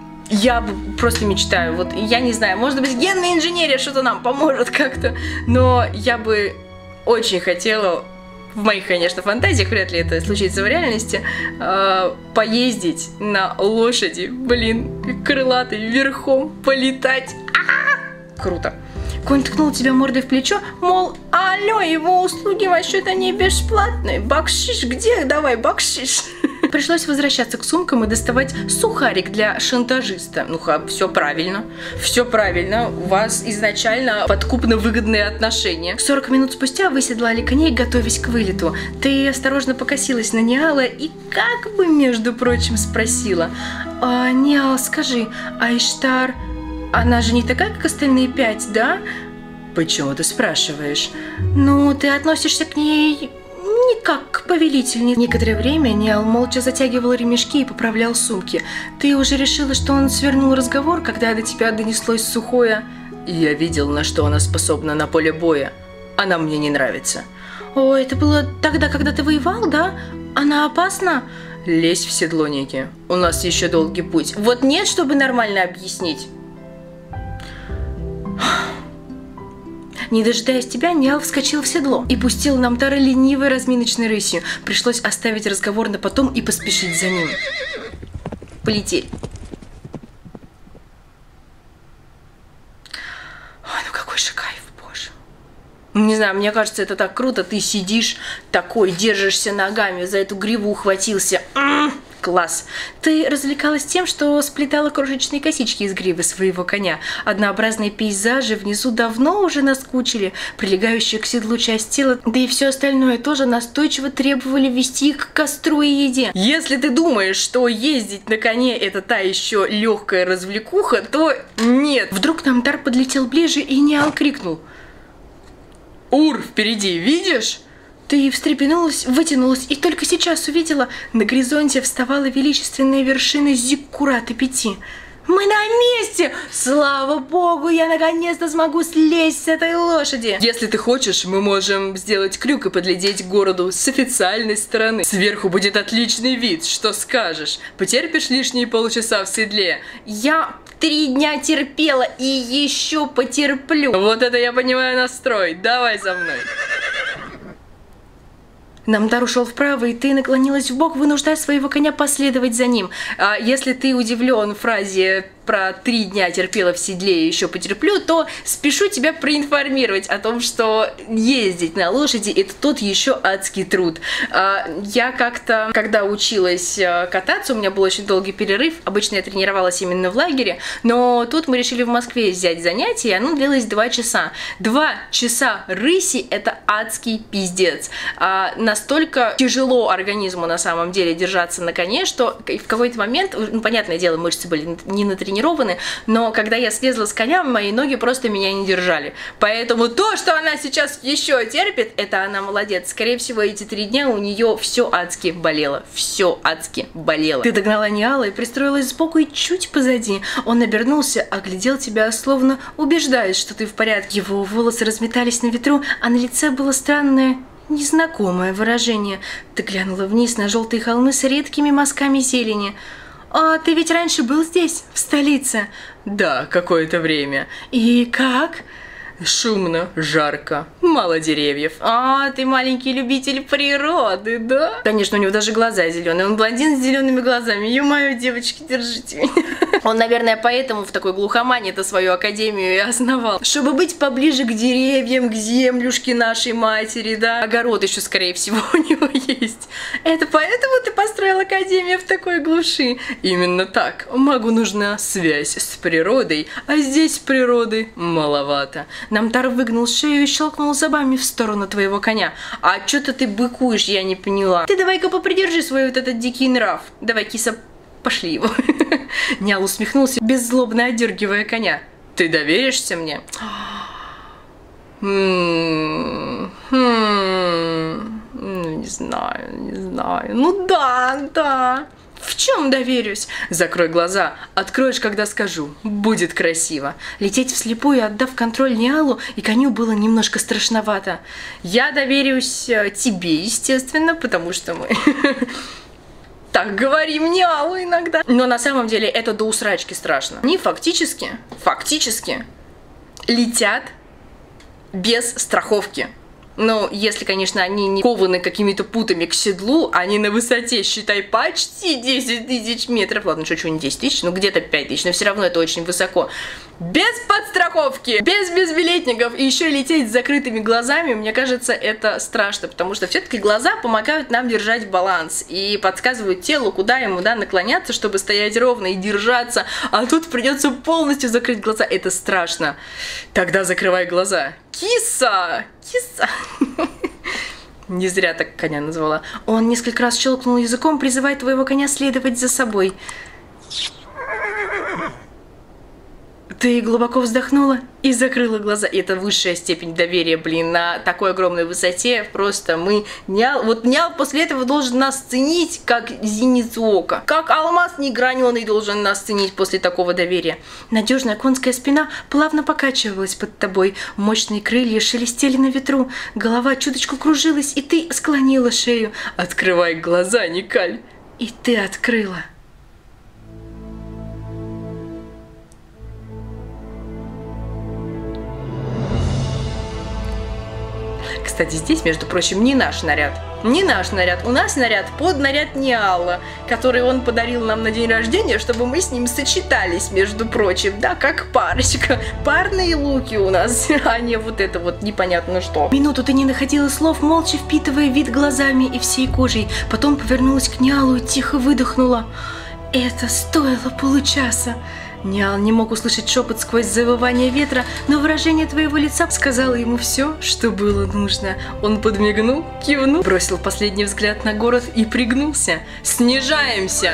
Я просто мечтаю. Вот я не знаю, может быть, генная инженерия что-то нам поможет как-то. Но я бы очень хотела, в моих, конечно, фантазиях, вряд ли это случится в реальности, э, поездить на лошади, блин, крылатой, верхом, полетать. А-а-а! Круто. Конь ткнул тебя мордой в плечо, мол, алло, его услуги вообще-то не бесплатные. Бакшиш где? Давай, бакшиш. Пришлось возвращаться к сумкам и доставать сухарик для шантажиста. Ну, ха, все правильно. Все правильно. У вас изначально подкупно-выгодные отношения. сорок минут спустя вы седлали коней, готовясь к вылету. Ты осторожно покосилась на Ниала и как бы, между прочим, спросила: а, Ниал, скажи, а Иштар, она же не такая, как остальные пять, да? Почему ты спрашиваешь? Ну, ты относишься к ней не как к повелительнице. Некоторое время Ниал молча затягивал ремешки и поправлял сумки. Ты уже решила, что он свернул разговор, когда до тебя донеслось сухое: я видел, на что она способна на поле боя. Она мне не нравится. О, это было тогда, когда ты воевал, да? Она опасна? Лезь в седло, Ники. У нас еще долгий путь. Вот нет, чтобы нормально объяснить. Не дожидаясь тебя, Ниал вскочил в седло и пустил Намтара ленивой разминочной рысью. Пришлось оставить разговор на потом и поспешить за ним. Полетели. Ой, ну какой же кайф, боже. Не знаю, мне кажется, это так круто. Ты сидишь такой, держишься ногами, за эту гриву ухватился. М-м, класс. Ты развлекалась тем, что сплетала крошечные косички из гривы своего коня. Однообразные пейзажи внизу давно уже наскучили. Прилегающая к седлу часть тела, да и все остальное тоже настойчиво требовали вести их к костру и еде. Если ты думаешь, что ездить на коне это та еще легкая развлекуха, то нет. Вдруг Намтар подлетел ближе, и Ниал крикнул: Ур, впереди, видишь? Ты встрепенулась, вытянулась и только сейчас увидела, на горизонте вставала величественная вершина Зиккурата пяти. Мы на месте! Слава богу, я наконец-то смогу слезть с этой лошади! Если ты хочешь, мы можем сделать крюк и подлететь к городу с официальной стороны. Сверху будет отличный вид, что скажешь? Потерпишь лишние полчаса в седле? Я три дня терпела и еще потерплю. Вот это я понимаю настрой. Давай за мной. Намтар ушел вправо, и ты наклонилась в бок, вынуждая своего коня последовать за ним. А если ты удивлен фразе про три дня терпела в седле и еще потерплю, то спешу тебя проинформировать о том, что ездить на лошади — это тот еще адский труд. А, я как-то, когда училась кататься, у меня был очень долгий перерыв, обычно я тренировалась именно в лагере, но тут мы решили в Москве взять занятие, и оно длилось два часа. Два часа рыси — это адский пиздец. А, настолько тяжело организму на самом деле держаться на коне, что в какой-то момент, ну, понятное дело, мышцы были не натренированы, но когда я слезла с коня, мои ноги просто меня не держали. Поэтому то, что она сейчас еще терпит, это она молодец. Скорее всего, эти три дня у нее все адски болело. Все адски болело. Ты догнала Ниала и пристроилась сбоку и чуть позади. Он обернулся, оглядел тебя, словно убеждаясь, что ты в порядке. Его волосы разметались на ветру, а на лице было странное, незнакомое выражение. Ты глянула вниз на желтые холмы с редкими мазками зелени. А ты ведь раньше был здесь, в столице? Да, какое-то время. И как? Шумно, жарко, мало деревьев. А, ты маленький любитель природы, да? Конечно, у него даже глаза зеленые. Он блондин с зелеными глазами. Ё-моё, девочки, держите меня. Он, наверное, поэтому в такой глухомане-то свою академию и основал. Чтобы быть поближе к деревьям, к землюшке нашей матери, да? Огород еще, скорее всего, у него есть. Это поэтому ты построил академию в такой глуши? Именно так. Магу нужна связь с природой, а здесь природы маловато. Намтар выгнул шею и щелкнул зубами в сторону твоего коня. А что-то ты быкуешь, я не поняла. Ты давай-ка попридержи свой вот этот дикий нрав. Давай, киса, пошли его. Ниал усмехнулся, беззлобно одергивая коня. Ты доверишься мне? Хм, хм, не знаю, не знаю. Ну да, да. В чем доверюсь? Закрой глаза, откроешь, когда скажу. Будет красиво. Лететь вслепую, отдав контроль Ниалу, и коню было немножко страшновато. Я доверюсь тебе, естественно, потому что мы так говорим Ниалу иногда. Но на самом деле это до усрачки страшно. Они фактически, фактически летят без страховки. Ну, если, конечно, они не кованы какими-то путами к седлу, они на высоте, считай, почти десять тысяч метров. Ладно, шучу, не десять тысяч, но где-то пять тысяч, но все равно это очень высоко. Без подстраховки, без безбилетников и еще лететь с закрытыми глазами, мне кажется, это страшно, потому что все-таки глаза помогают нам держать баланс и подсказывают телу, куда ему, да, наклоняться, чтобы стоять ровно и держаться, а тут придется полностью закрыть глаза, это страшно. Тогда закрывай глаза. Киса! Киса! Не зря так коня назвала. Он несколько раз щелкнул языком, призывая твоего коня следовать за собой. Ты глубоко вздохнула и закрыла глаза. Это высшая степень доверия, блин, на такой огромной высоте. Просто мы... Ниал, вот Ниал после этого должен нас ценить, как зеницу ока. Как алмаз неграненый должен нас ценить после такого доверия. Надежная конская спина плавно покачивалась под тобой. Мощные крылья шелестели на ветру. Голова чуточку кружилась, и ты склонила шею. Открывай глаза, Никаль. И ты открыла. Кстати, здесь, между прочим, не наш наряд. Не наш наряд. У нас наряд под наряд Ниала, который он подарил нам на день рождения, чтобы мы с ним сочетались, между прочим. Да, как парочка. Парные луки у нас, а не вот это вот непонятно что. Минуту ты не находила слов, молча впитывая вид глазами и всей кожей. Потом повернулась к Ниалу и тихо выдохнула. Это стоило получаса. Ниал не мог услышать шепот сквозь завывание ветра, но выражение твоего лица сказало ему все, что было нужно. Он подмигнул, кивнул, бросил последний взгляд на город и пригнулся. «Снижаемся!»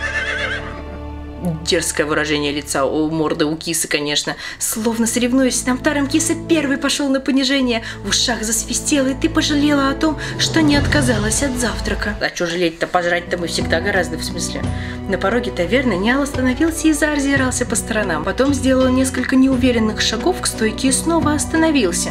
Дерзкое выражение лица у морды у кисы, конечно. Словно соревнуясь с Намтаром, киса первый пошел на понижение. В ушах засвистело, и ты пожалела о том, что не отказалась от завтрака. А что жалеть-то? Пожрать-то мы всегда гораздо, в смысле. На пороге таверны Ниал остановился и заозирался по сторонам. Потом сделал несколько неуверенных шагов к стойке и снова остановился.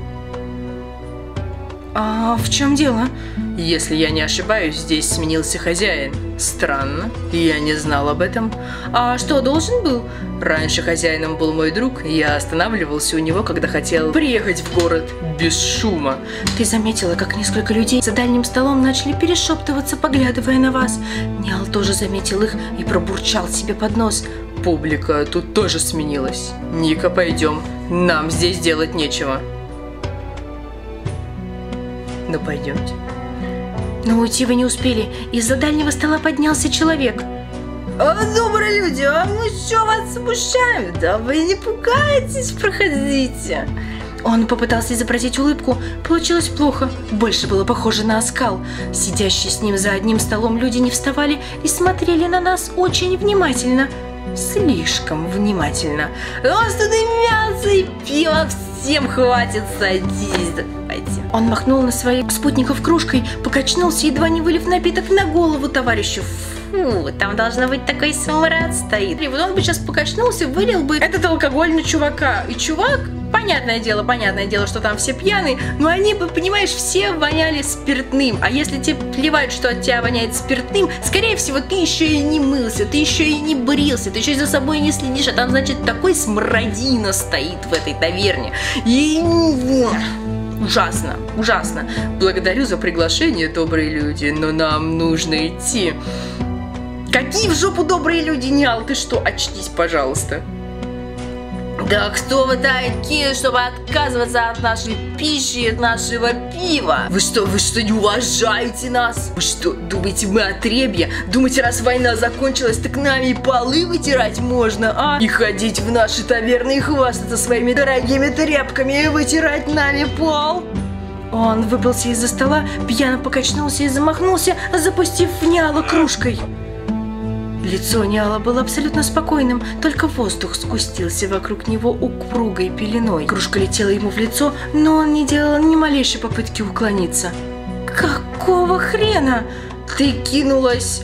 А в чем дело? Если я не ошибаюсь, здесь сменился хозяин. Странно, я не знал об этом. А что, должен был? Раньше хозяином был мой друг, и я останавливался у него, когда хотел приехать в город без шума. Ты заметила, как несколько людей за дальним столом начали перешептываться, поглядывая на вас? Ниал тоже заметил их и пробурчал себе под нос. Публика тут тоже сменилась. Ника, пойдем, нам здесь делать нечего. Ну, пойдемте. Но уйти вы не успели. Из-за дальнего стола поднялся человек. О, добрые люди, а мы что вас смущаем? Да вы не пугайтесь, проходите. Он попытался изобразить улыбку. Получилось плохо. Больше было похоже на оскал. Сидящие с ним за одним столом люди не вставали и смотрели на нас очень внимательно. Слишком внимательно. У нас тут и мясо, и пиво, всем хватит, садись, давайте. Он махнул на своих спутников кружкой, покачнулся, едва не вылив напиток на голову товарищу. Фу, там должно быть такой смрад стоит. И вот он бы сейчас покачнулся, вылил бы этот алкоголь на чувака. И чувак, понятное дело, понятное дело, что там все пьяные, но они бы, понимаешь, все воняли спиртным. А если тебе плевать, что от тебя воняет спиртным, скорее всего, ты еще и не мылся, ты еще и не брился, ты еще и за собой не следишь, а там, значит, такой смрадина стоит в этой таверне. И... ужасно, ужасно. Благодарю за приглашение, добрые люди, но нам нужно идти. Какие в жопу добрые люди, Ниал? Ты что, очнись, пожалуйста. Да кто вы такие, чтобы отказываться от нашей пищи и от нашего пива? Вы что, вы что, не уважаете нас? Вы что, думаете, мы отребья? Думаете, раз война закончилась, так нами и полы вытирать можно, а? И ходить в наши таверны и хвастаться своими дорогими тряпками и вытирать нами пол? Он выпался из-за стола, пьяно покачнулся и замахнулся, запустив в Ниала кружкой. Лицо Ниала было абсолютно спокойным, только воздух сгустился вокруг него упругой пеленой. Кружка летела ему в лицо, но он не делал ни малейшей попытки уклониться. Какого хрена? Ты кинулась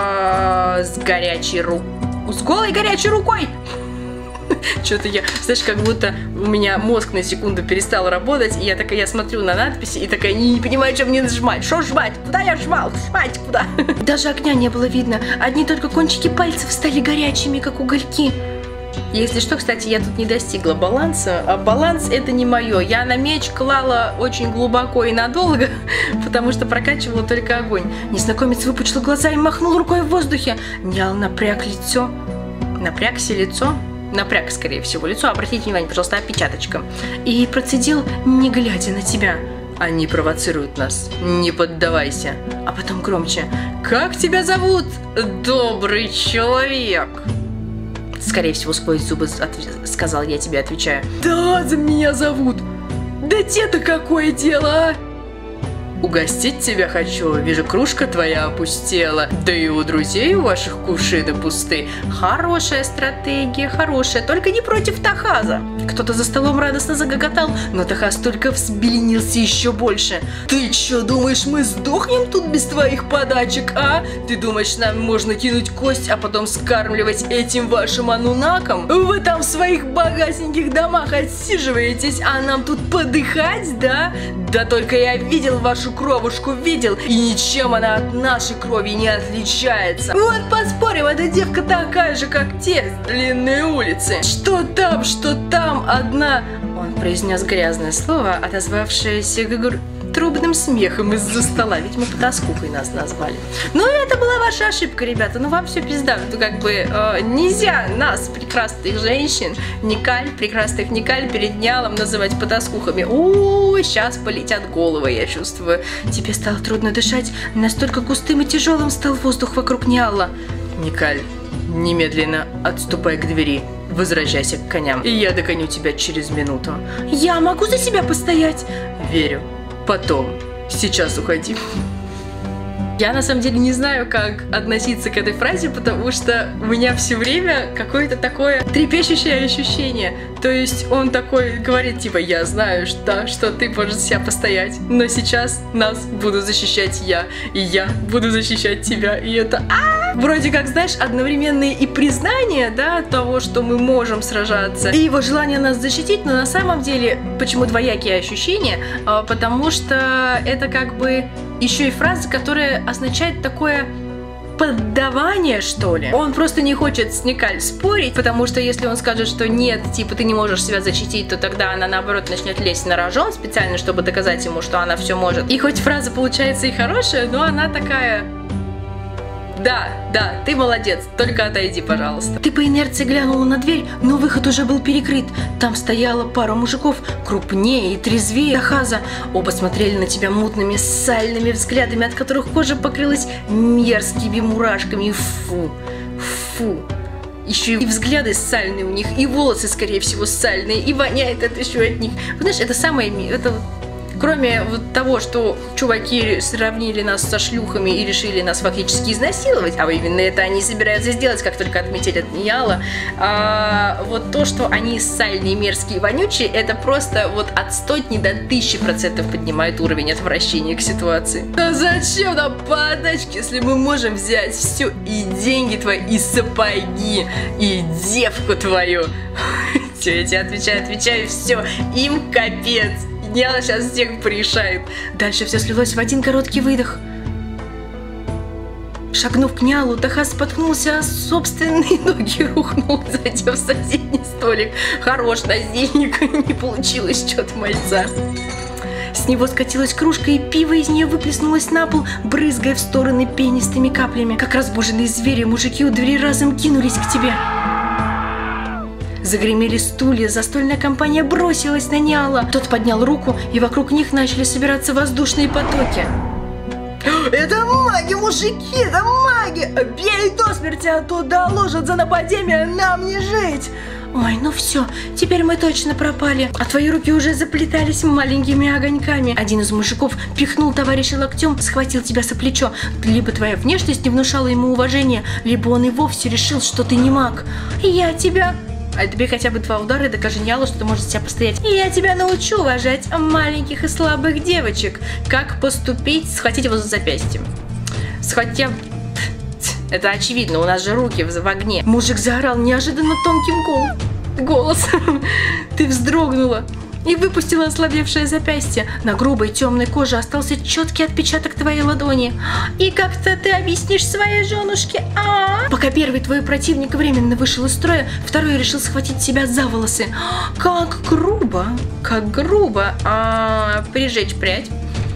а, с горячей рукой. С голой горячей рукой! Что-то я, знаешь, как будто у меня мозг на секунду перестал работать, и я такая, я смотрю на надписи и такая, не, не понимаю, что мне нажимать. Что жмать? Куда я жмал? Жмать куда? Даже огня не было видно, одни только кончики пальцев стали горячими, как угольки. Если что, кстати, я тут не достигла баланса, а баланс это не мое. Я на меч клала очень глубоко и надолго, потому что прокачивала только огонь. Незнакомец выпучил глаза и махнул рукой в воздухе. Ниал напряг лицо. Напрягся лицо? Напряг, скорее всего, лицо. Обратите внимание, пожалуйста, опечаточка. И процедил, не глядя на тебя. Они провоцируют нас. Не поддавайся. А потом громче. Как тебя зовут, добрый человек? Скорее всего, сквозь зубы сказал я тебе, отвечаю. Да, за меня зовут. Да тебе-то какое дело, а? Угостить тебя хочу, вижу, кружка твоя опустела. Да и у друзей у ваших кувшины пусты. Хорошая стратегия, хорошая, только не против Тахаза. Кто-то за столом радостно загоготал, но Тахаз только взбеленился еще больше. Ты че, думаешь, мы сдохнем тут без твоих подачек, а? Ты думаешь, нам можно кинуть кость, а потом скармливать этим вашим анунакам? Вы там в своих богатеньких домах отсиживаетесь, а нам тут подыхать, да? Да только я видел вашу кровушку, видел, и ничем она от нашей крови не отличается. Вот поспорим, эта девка такая же, как те с длинной улицы. Что там, что там, одна... Он произнес грязное слово, отозвавшееся гур... трубным смехом из-за стола. Ведь мы потаскухой нас назвали. Ну, это была ваша ошибка, ребята. Ну, вам все пизда. Ну, как бы э, нельзя нас, прекрасных женщин, Никаль, прекрасных Никаль, перед Ниалом называть потаскухами. О, сейчас полетят головы, я чувствую. Тебе стало трудно дышать. Настолько густым и тяжелым стал воздух вокруг Ниала. Никаль, немедленно отступай к двери. Возвращайся к коням, и я догоню тебя через минуту. Я могу за себя постоять? Верю. Потом. Сейчас уходи. Я на самом деле не знаю, как относиться к этой фразе, потому что у меня все время какое-то такое трепещущее ощущение. То есть он такой говорит, типа, я знаю, что, что ты можешь за себя постоять, но сейчас нас буду защищать я, и я буду защищать тебя, и это... А-а-а! Вроде как, знаешь, одновременные и признание, да, того, что мы можем сражаться, и его желание нас защитить, но на самом деле, почему двоякие ощущения? А, потому что это как бы еще и фраза, которая означает такое поддавание, что ли. Он просто не хочет с Никаль спорить, потому что если он скажет, что нет, типа, ты не можешь себя защитить, то тогда она, наоборот, начнет лезть на рожон специально, чтобы доказать ему, что она все может. И хоть фраза получается и хорошая, но она такая... Да, да, ты молодец, только отойди, пожалуйста. Ты по инерции глянула на дверь, но выход уже был перекрыт. Там стояла пара мужиков, крупнее и трезвее Тахаза. Оба смотрели на тебя мутными, сальными взглядами, от которых кожа покрылась мерзкими мурашками. Фу, фу. Еще и взгляды сальные у них, и волосы, скорее всего, сальные, и воняет это еще от них. Вы знаешь, это самое... Это... Кроме вот того, что чуваки сравнили нас со шлюхами и решили нас фактически изнасиловать, а именно это они собираются сделать, как только отметили от Ниала, а, вот то, что они сальные, мерзкие, вонючие, это просто вот от сотни до тысячи процентов поднимает уровень отвращения к ситуации. А зачем нам подачки, если мы можем взять все, и деньги твои, и сапоги, и девку твою? Все, я тебе отвечаю, отвечаю, все, им капец. Ниала сейчас всех порешает. Дальше все слилось в один короткий выдох. Шагнув к Ниалу, Тахаз споткнулся, а собственные ноги рухнул, задев соседний столик. Хорош, насильник, не получилось что-то мальца. С него скатилась кружка, и пиво из нее выплеснулось на пол, брызгая в стороны пенистыми каплями. Как разбуженные звери, мужики у двери разом кинулись к тебе. Загремели стулья, застольная компания бросилась на Ниала. Тот поднял руку, и вокруг них начали собираться воздушные потоки. Это маги, мужики, это маги! Бей до смерти, а то доложат за нападение, нам не жить! Ой, ну все, теперь мы точно пропали. А твои руки уже заплетались маленькими огоньками. Один из мужиков пихнул товарища локтем, схватил тебя за плечо. Либо твоя внешность не внушала ему уважения, либо он и вовсе решил, что ты не маг. Я тебя... А тебе хотя бы два удара и докажи Ниалу, что ты можешь себя постоять. И я тебя научу уважать маленьких и слабых девочек. Как поступить? Схватить его за запястье. Схватив... Это очевидно, у нас же руки в огне. Мужик заорал неожиданно тонким гол... голосом. Ты вздрогнула и выпустила ослабевшее запястье. На грубой темной коже остался четкий отпечаток твоей ладони. И как-то ты объяснишь своей женушке, а? Пока первый твой противник временно вышел из строя, второй решил схватить тебя за волосы. Как грубо, как грубо. А, прижечь прядь.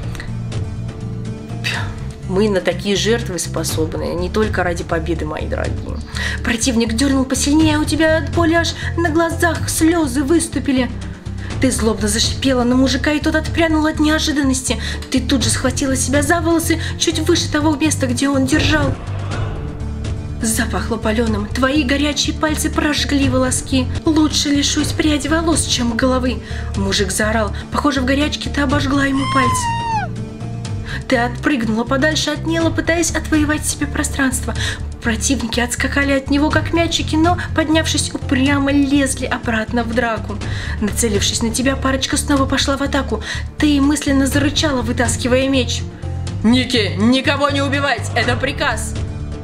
Мы на такие жертвы способны, не только ради победы, мои дорогие. Противник дернул посильнее, а у тебя от боли аж на глазах слезы выступили. Ты злобно зашипела на мужика, и тот отпрянул от неожиданности. Ты тут же схватила себя за волосы, чуть выше того места, где он держал. Запахло паленым. Твои горячие пальцы прожгли волоски. Лучше лишусь пряди волос, чем головы. Мужик заорал. Похоже, в горячке ты обожгла ему пальцы. Ты отпрыгнула подальше от Ниала, пытаясь отвоевать себе пространство. Противники отскакали от него, как мячики, но, поднявшись, упрямо лезли обратно в драку. Нацелившись на тебя, парочка снова пошла в атаку. Ты мысленно зарычала, вытаскивая меч. «Ники, никого не убивать! Это приказ!»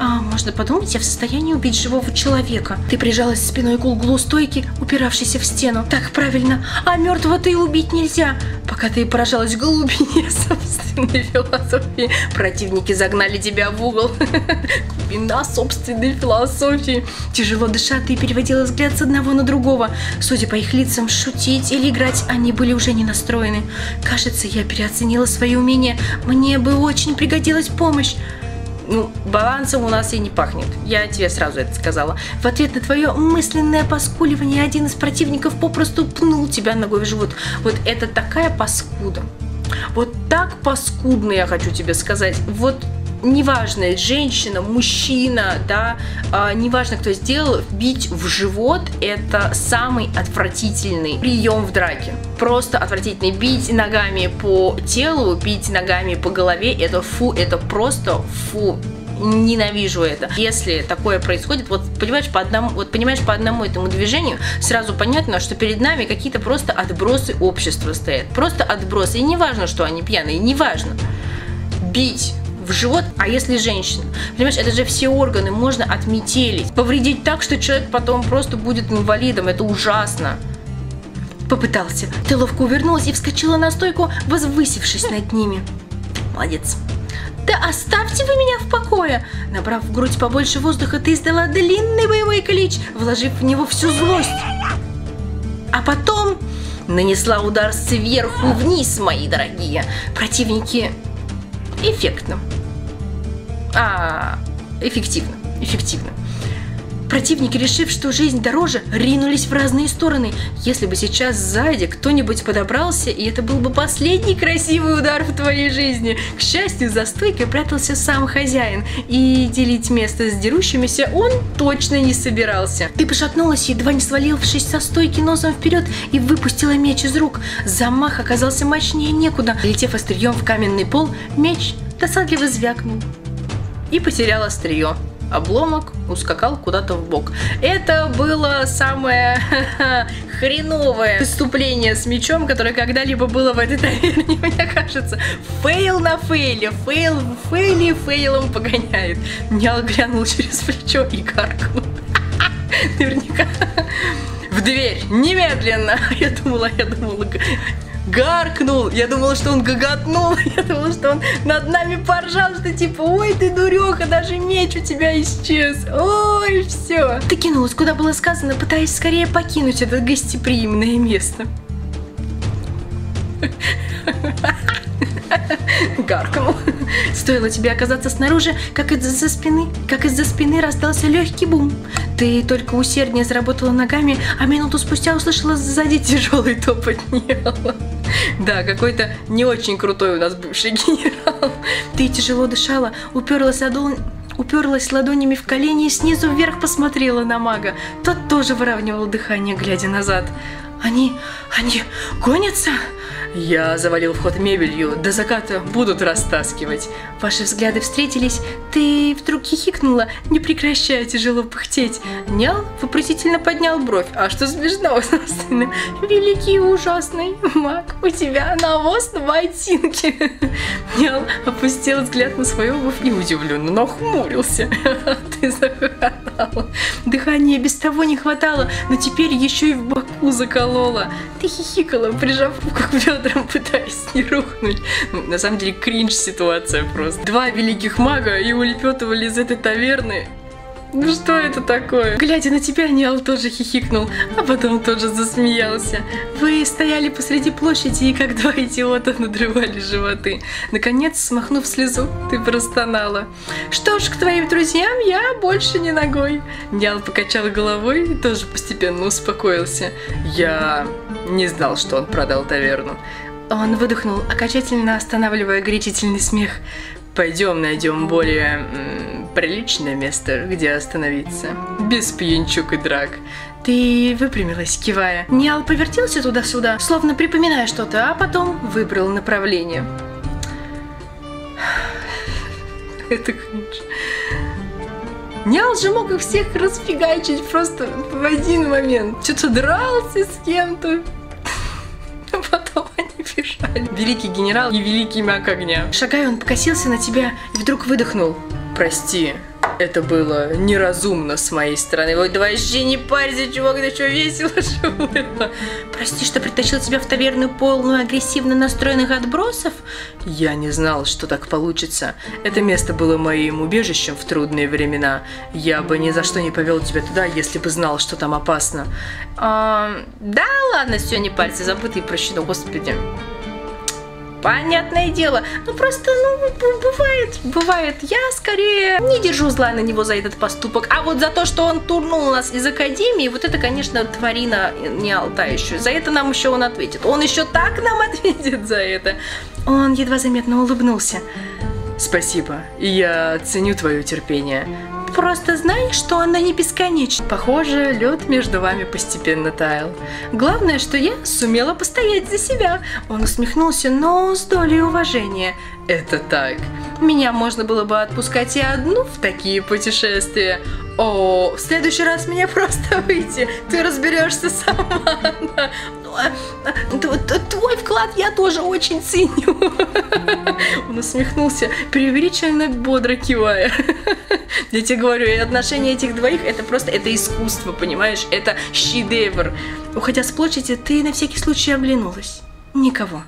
А, можно подумать, я в состоянии убить живого человека. Ты прижалась спиной к углу стойки, упиравшейся в стену. Так, правильно. А мертвого ты убить нельзя. Пока ты поражалась глубине собственной философии, противники загнали тебя в угол. Глубина собственной философии. Тяжело дыша, ты переводила взгляд с одного на другого. Судя по их лицам, шутить или играть они были уже не настроены. Кажется, я переоценила свои умения. Мне бы очень пригодилась помощь. Ну, балансом у нас и не пахнет. Я тебе сразу это сказала. В ответ на твое мысленное поскуливание один из противников попросту пнул тебя ногой в живот. Вот это такая паскуда. Вот так паскудно, я хочу тебе сказать. Вот неважно, женщина, мужчина, да, а, неважно, кто сделал, бить в живот – это самый отвратительный прием в драке. Просто отвратительный. Бить ногами по телу, бить ногами по голове – это фу, это просто фу. Ненавижу это. Если такое происходит, вот понимаешь, по одному, вот понимаешь, по одному этому движению сразу понятно, что перед нами какие-то просто отбросы общества стоят. Просто отбросы. И неважно, что они пьяные, неважно. Бить в живот, а если женщина? Понимаешь, это же все органы можно отметелить. Повредить так, что человек потом просто будет инвалидом. Это ужасно. Попытался. Ты ловко увернулась и вскочила на стойку, возвысившись над ними. Молодец. Да оставьте вы меня в покое! Набрав в грудь побольше воздуха, ты издала длинный боевой клич, вложив в него всю злость. А потом нанесла удар сверху вниз, мои дорогие. Противники эффектно. А, эффективно. Эффективно. Противники, решив, что жизнь дороже, ринулись в разные стороны. Если бы сейчас сзади кто-нибудь подобрался, и это был бы последний красивый удар в твоей жизни. К счастью, за стойкой прятался сам хозяин, и делить место с дерущимися он точно не собирался. Ты пошатнулась, едва не свалившись со стойки носом вперед, и выпустила меч из рук. Замах оказался мощнее некуда. Летев острием в каменный пол, меч досадливо звякнул и потерял острие. Обломок ускакал куда-то в бок. Это было самое хреновое выступление с мечом, которое когда-либо было в этой таверне, мне кажется. Фейл на фейле, фейл в фейле фейлом погоняет. Нял глянул через плечо и гаркнул. Наверняка в дверь, немедленно. Я думала, я думала... Гаркнул, я думала, что он гоготнул, я думала, что он над нами поржал, что типа, ой, ты дуреха, даже меч у тебя исчез, ой, все. Ты кинулась, куда было сказано, пытаясь скорее покинуть это гостеприимное место. Гаркнул. Стоило тебе оказаться снаружи, как из-за спины, как из-за спины раздался легкий бум. Ты только усерднее заработала ногами, а минуту спустя услышала сзади тяжелый топот Няла. Да, какой-то не очень крутой у нас бывший генерал. Ты тяжело дышала, уперлась ладонь... уперлась ладонями в колени и снизу вверх посмотрела на мага. Тот тоже выравнивал дыхание, глядя назад. Они... они гонятся? Я завалил вход мебелью, до заката будут растаскивать. Ваши взгляды встретились, ты вдруг хихикнула, не прекращая тяжело пыхтеть. Нял вопросительно поднял бровь. А что смешного, собственно? Великий и ужасный маг, у тебя навоз на ботинке. Нял опустил взгляд на свою обувь и удивленно нахмурился. Ты захохотала. Дыхания без того не хватало, но теперь еще и в боку заколола. Ты хихикала, прижав руку к бедрам, пытаясь не рухнуть. Ну, на самом деле, кринж ситуация просто. Два великих мага и улепетывали из этой таверны. Ну что это такое? Глядя на тебя, Нял тоже хихикнул, а потом тоже засмеялся. Вы стояли посреди площади и как два идиота надрывали животы. Наконец, смахнув слезу, ты простонала. Что ж, к твоим друзьям я больше не ногой. Нял покачал головой и тоже постепенно успокоился. Я не знал, что он продал таверну. Он выдохнул, окончательно останавливая горячительный смех. Пойдем найдем более м, приличное место, где остановиться. Без пьянчук и драк. Ты выпрямилась, кивая. Нял повертелся туда-сюда, словно припоминая что-то, а потом выбрал направление. Это кринж. Нял же мог их всех расфигачить просто в один момент. Что-то дрался с кем-то. А потом они бежали. Великий генерал и великий маг огня. Шагая, он покосился на тебя и вдруг выдохнул. Прости, Это было неразумно с моей стороны. Вот вообще не парься, чувак, да что весело, что было. Прости, что притащил тебя в таверну полную агрессивно настроенных отбросов? Я не знал, что так получится. Это место было моим убежищем в трудные времена. Я бы ни за что не повел тебя туда, если бы знал, что там опасно. А, да ладно, все, не парься, забудь и прощено, господи. Понятное дело. Ну просто, ну, бывает, бывает. Я скорее не держу зла на него за этот поступок. А вот за то, что он турнул нас из академии, вот это, конечно, тварина не алтающая. За это нам еще он ответит. Он еще так нам ответит за это. Он едва заметно улыбнулся. Спасибо. Я ценю твое терпение. Просто знай, что она не бесконечна. Похоже, лед между вами постепенно таял. Главное, что я сумела постоять за себя. Он усмехнулся, но с долей уважения. Это так. Меня можно было бы отпускать и одну в такие путешествия. О, в следующий раз мне просто выйти. Ты разберешься сама. Твой вклад я тоже очень ценю. Он усмехнулся, преувеличенно бодро кивая. Я тебе говорю, и отношения этих двоих это просто, это искусство, понимаешь? Это шедевр. Уходя с площади, ты на всякий случай оглянулась. Никого.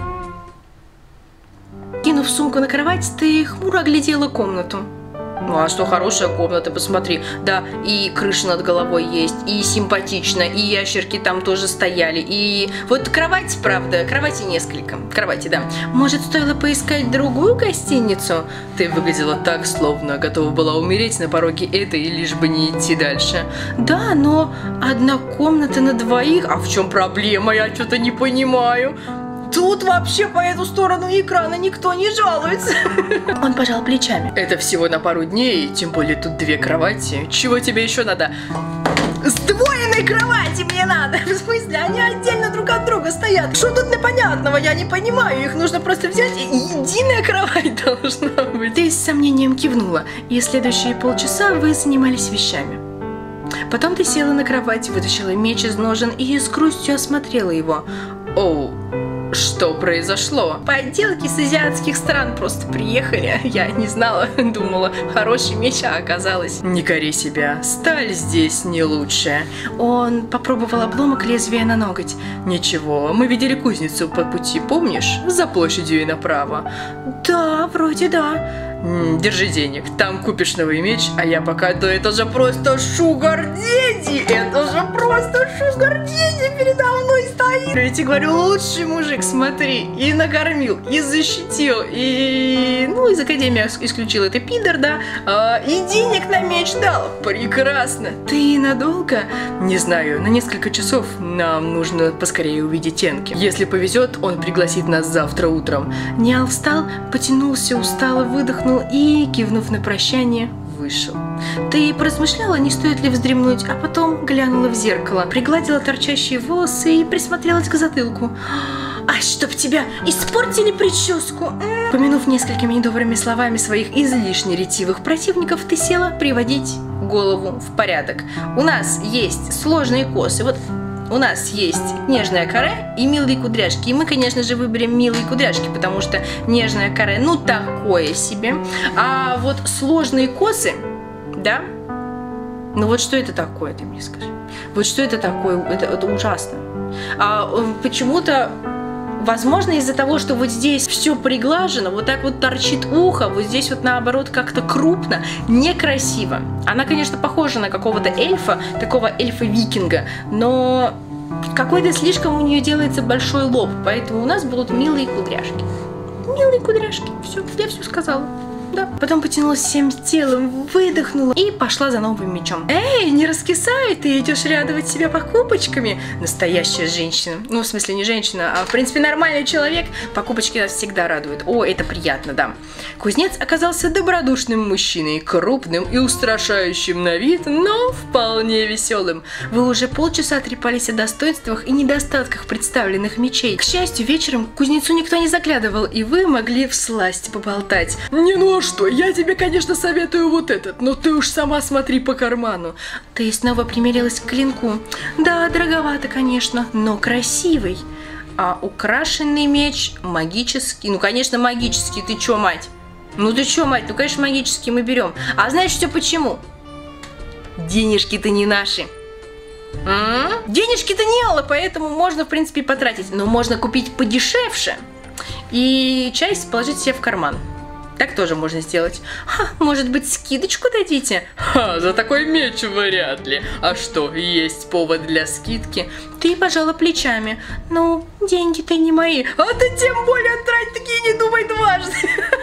Кинув сумку на кровать, ты хмуро оглядела комнату. Ну а что, хорошая комната, посмотри. Да, и крыша над головой есть, и симпатично, и ящерки там тоже стояли, и вот кровать, правда, кровати несколько. Кровати, да. Может, стоило поискать другую гостиницу? Ты выглядела так, словно готова была умереть на пороге этой, лишь бы не идти дальше. Да, но одна комната на двоих. А в чем проблема? Я что-то не понимаю. Тут вообще по эту сторону экрана никто не жалуется. Он пожал плечами. Это всего на пару дней, тем более тут две кровати. Чего тебе еще надо? Сдвоенной кровати мне надо. В смысле, они отдельно друг от друга стоят. Что тут непонятного? Я не понимаю. Их нужно просто взять, и единая кровать должна быть. Ты с сомнением кивнула, и следующие полчаса вы занимались вещами. Потом ты села на кровать, вытащила меч из ножен и с грустью осмотрела его. Оу. Что произошло? Поделки с азиатских стран просто приехали. Я не знала, думала, хороший меч, а оказалось. Не кори себя, сталь здесь не лучшая. Он попробовал обломок лезвия на ноготь. Ничего, мы видели кузницу по пути, помнишь? За площадью и направо. Да, вроде да. Держи денег, там купишь новый меч, а я пока... Да это же просто шугар-деди! Это же просто шугар-деди передо мной стоит! Я тебе говорю, лучший мужик, смотри, и накормил, и защитил, и... Ну, из академии исключил это пидор, да? А, и денег на меч дал. Прекрасно! Ты надолго? Не знаю, на несколько часов. Нам нужно поскорее увидеть Энки. Если повезет, он пригласит нас завтра утром. Ниал встал, потянулся, устало выдохнул и, кивнув на прощание, вышел. Ты поразмышляла, не стоит ли вздремнуть, а потом глянула в зеркало, пригладила торчащие волосы и присмотрелась к затылку. А чтоб тебя испортили прическу! Помянув несколькими недобрыми словами своих излишне ретивых противников, ты села приводить голову в порядок. У нас есть сложные косы, вот у нас есть нежная каре и милые кудряшки. И мы, конечно же, выберем милые кудряшки, потому что нежная каре, ну, такое себе. А вот сложные косы, да? Ну вот что это такое, ты мне скажи? Вот что это такое? Это, это ужасно. А почему-то... Возможно, из-за того, что вот здесь все приглажено, вот так вот торчит ухо, вот здесь вот наоборот как-то крупно, некрасиво. Она, конечно, похожа на какого-то эльфа, такого эльфа-викинга, но какой-то слишком у нее делается большой лоб, поэтому у нас будут милые кудряшки. Милые кудряшки, все, я все сказала. Да. Потом потянулась всем телом, выдохнула и пошла за новым мечом. Эй, не раскисай, ты идешь радовать себя покупочками. Настоящая женщина. Ну, в смысле, не женщина, а в принципе нормальный человек. Покупочки нас всегда радуют. О, это приятно, да. Кузнец оказался добродушным мужчиной, крупным и устрашающим на вид, но вполне веселым. Вы уже полчаса трепались о достоинствах и недостатках представленных мечей. К счастью, вечером к кузнецу никто не заглядывал, и вы могли всласть поболтать. Не, ну что, я тебе, конечно, советую вот этот, но ты уж сама смотри по карману. Ты снова примерилась к клинку. Да, дороговато, конечно, но красивый. А украшенный меч магический, ну, конечно, магический, ты чё, мать? Ну ты чё, мать, ну конечно магический мы берем. А знаешь все почему? Денежки-то не наши. М-м? Денежки-то не Алла, поэтому можно в принципе потратить. Но можно купить подешевше и часть положить себе в карман. Так тоже можно сделать. Ха, может быть, скидочку дадите? Ха, за такой меч вряд ли. А что, есть повод для скидки? Ты пожала плечами. Ну, деньги-то не мои. А ты тем более трать такие, не думай дважды.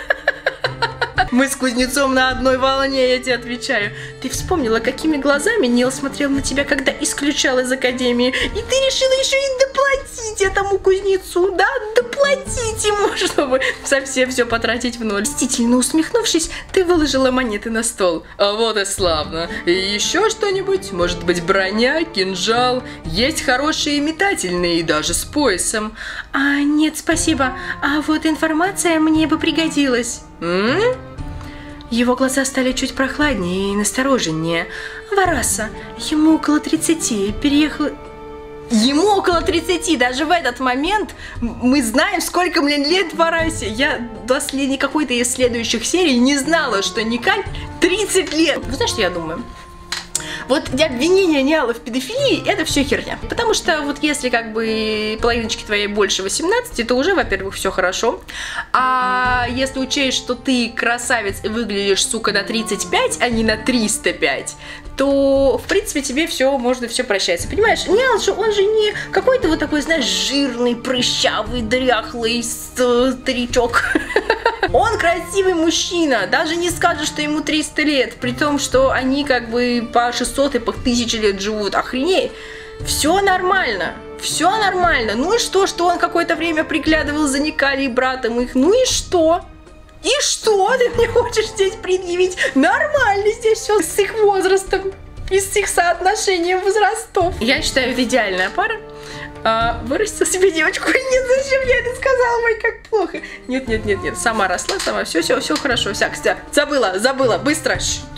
Мы с кузнецом на одной волне, я тебе отвечаю. Ты вспомнила, какими глазами Нил смотрел на тебя, когда исключал из академии. И ты решила еще и доплатить этому кузнецу, да? Доплатить ему, чтобы совсем все потратить в ноль. Мстительно усмехнувшись, ты выложила монеты на стол. А вот и славно. И еще что-нибудь? Может быть, броня, кинжал? Есть хорошие метательные, даже с поясом. А, нет, спасибо. А вот информация мне бы пригодилась. М? Его глаза стали чуть прохладнее и настороженнее. Вараса, ему около тридцати, переехал... Ему около тридцати, даже в этот момент мы знаем, сколько, блин, лет Варасе. Я до какой-то из следующих серий не знала, что Никаль тридцать лет. Вы знаете, что я думаю? Вот обвинение Ниала в педофилии — это все херня. Потому что вот если как бы половиночки твоей больше восемнадцати, то уже, во-первых, все хорошо. А если учесть, что ты красавец и выглядишь, сука, на тридцать пять, а не на триста пять, то, в принципе, тебе все можно все прощается. Понимаешь, Ниал же, он же не какой-то вот такой, знаешь, жирный, прыщавый, дряхлый старичок. Он красивый мужчина, даже не скажешь, что ему триста лет, при том, что они как бы по шестьсот и по тысяче лет живут. Охренеть! Все нормально, все нормально. Ну и что, что он какое-то время приглядывал за Никалей и братом их? Ну и что? И что ты мне хочешь здесь предъявить? Нормально здесь все с их возрастом и с их соотношением возрастов. Я считаю, это идеальная пара. А, вырастил себе девочку. Нет, зачем я это сказала? Ой, как плохо. Нет, нет, нет, нет. Сама росла, сама. Все, все, все хорошо. Вся, кстати, забыла, забыла. Быстро.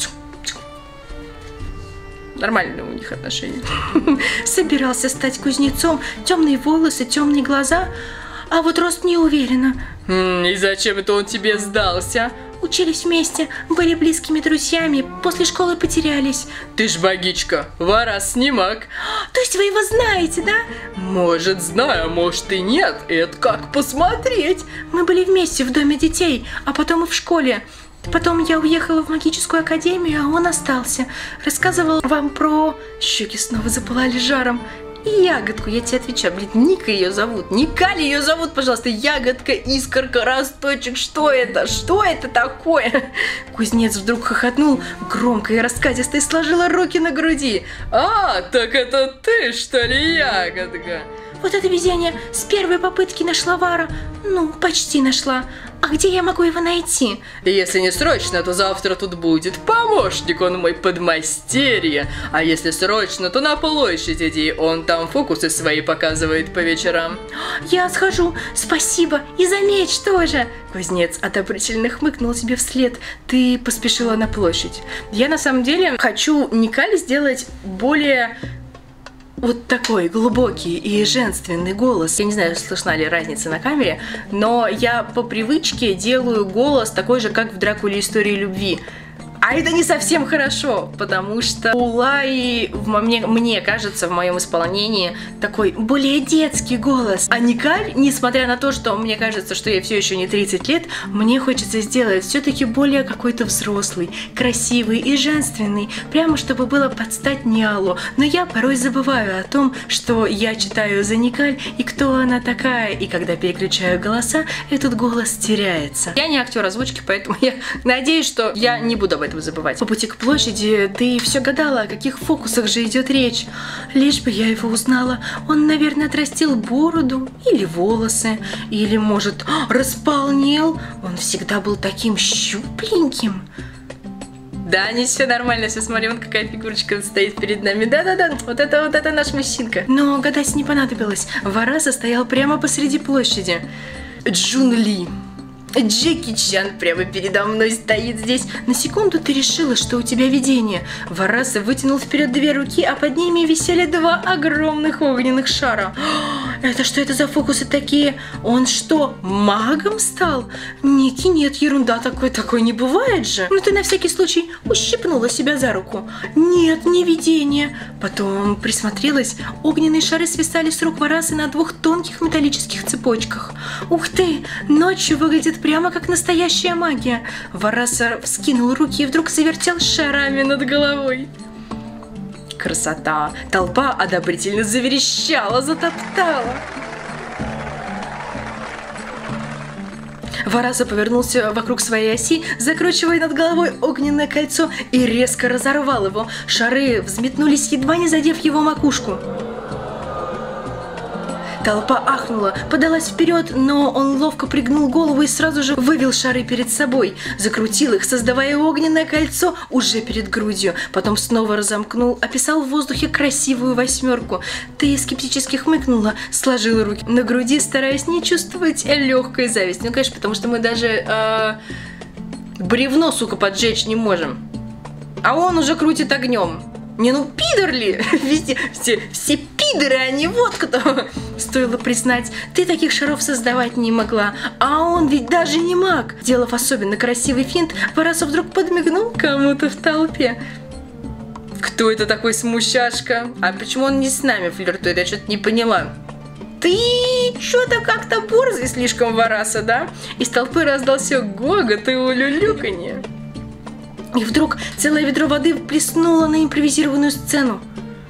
Нормальные у них отношения. Собирался стать кузнецом. Темные волосы, темные глаза. А вот рост не уверена. И зачем это он тебе сдался? Учились вместе, были близкими друзьями, после школы потерялись. Ты ж магичка, Варас не маг. То есть вы его знаете, да? Может, знаю, может и нет. Это как посмотреть. Мы были вместе в доме детей, а потом и в школе. Потом я уехала в магическую академию, а он остался. Рассказывал вам про... Щеки снова запылали жаром. И ягодку, я тебе отвечаю, блин, Ника ее зовут, Никаль ее зовут, пожалуйста, ягодка, искорка, росточек, что это, что это такое? Кузнец вдруг хохотнул громко и раскатисто и сложила руки на груди. А, так это ты, что ли, ягодка? Вот это везение, с первой попытки нашла Вара, ну, почти нашла. А где я могу его найти? Если не срочно, то завтра тут будет помощник, он мой подмастерье. А если срочно, то на площади, он там фокусы свои показывает по вечерам. Я схожу, спасибо, и за меч тоже. Кузнец одобрительно хмыкнул себе вслед. Ты поспешила на площадь. Я на самом деле хочу Никаль сделать более... Вот такой глубокий и женственный голос. Я не знаю, слышна ли разница на камере, но я по привычке делаю голос такой же, как в Дракуле Истории любви. А это не совсем хорошо, потому что у Лаи, в мне, мне кажется, в моем исполнении такой более детский голос. А Никаль, несмотря на то, что мне кажется, что ей все еще не тридцать лет, мне хочется сделать все-таки более какой-то взрослый, красивый и женственный, прямо чтобы было под стать Ниалу. Но я порой забываю о том, что я читаю за Никаль и кто она такая, и когда переключаю голоса, этот голос теряется. Я не актер озвучки, поэтому я надеюсь, что я не буду об этом забывать. По пути к площади ты все гадала, о каких фокусах же идет речь. Лишь бы я его узнала. Он, наверное, отрастил бороду или волосы, или, может, располнел. Он всегда был таким щупленьким. Да, не все нормально, все, смотри, вон какая фигурочка стоит перед нами. Да-да-да, вот это вот это наш мужчинка. Но гадать не понадобилось. Вараса стоял прямо посреди площади. Джун Ли. Джеки Чан прямо передо мной стоит здесь. На секунду ты решила, что у тебя видение. Вараса вытянул вперед две руки, а под ними висели два огромных огненных шара. Это что это за фокусы такие? Он что, магом стал? Ники, нет, ерунда, такой, такой не бывает же. Ну ты на всякий случай ущипнула себя за руку. Нет, не видение. Потом присмотрелась, огненные шары свисали с рук Варасы на двух тонких металлических цепочках. Ух ты, ночью выглядит прямо как настоящая магия. Вараса вскинул руки и вдруг завертел шарами над головой. Красота! Толпа одобрительно заверещала, затоптала. Вараса повернулся вокруг своей оси, закручивая над головой огненное кольцо и резко разорвал его. Шары взметнулись, едва не задев его макушку. Толпа ахнула, подалась вперед, но он ловко пригнул голову и сразу же вывел шары перед собой. Закрутил их, создавая огненное кольцо уже перед грудью. Потом снова разомкнул, описал в воздухе красивую восьмерку. Ты скептически хмыкнула, сложила руки на груди, стараясь не чувствовать легкой зависти. Ну, конечно, потому что мы даже э, бревно, сука, поджечь не можем. А он уже крутит огнем. Не, ну пидор ли? Везде, все, все пидоры, а не вот кто. Стоило признать, ты таких шаров создавать не могла, а он ведь даже не маг. Сделав особенно красивый финт, Вараса вдруг подмигнул кому-то в толпе. Кто это такой смущашка? А почему он не с нами флиртует? Я что-то не поняла. Ты что-то как-то борзый слишком, Вараса, да? Из толпы раздался гогот и улюлюканье. И вдруг целое ведро воды плеснуло на импровизированную сцену.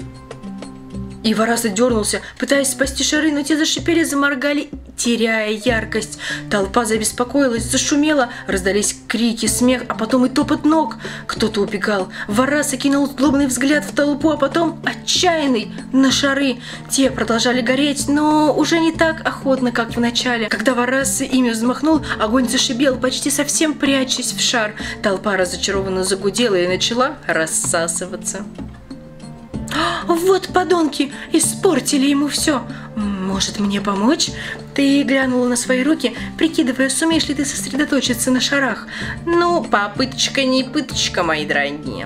И Вараса дернулся, пытаясь спасти шары, но те зашипели, заморгали, теряя яркость. Толпа забеспокоилась, зашумела, раздались крики, смех, а потом и топот ног. Кто-то убегал. Вараса кинул злобный взгляд в толпу, а потом отчаянный на шары. Те продолжали гореть, но уже не так охотно, как в начале. Когда Вараса ими взмахнул, огонь зашипел, почти совсем прячась в шар. Толпа разочарованно загудела и начала рассасываться. Вот подонки, испортили ему все. Может, мне помочь? Ты глянула на свои руки, прикидывая, сумеешь ли ты сосредоточиться на шарах. Ну, попыточка не пыточка, мои дорогие.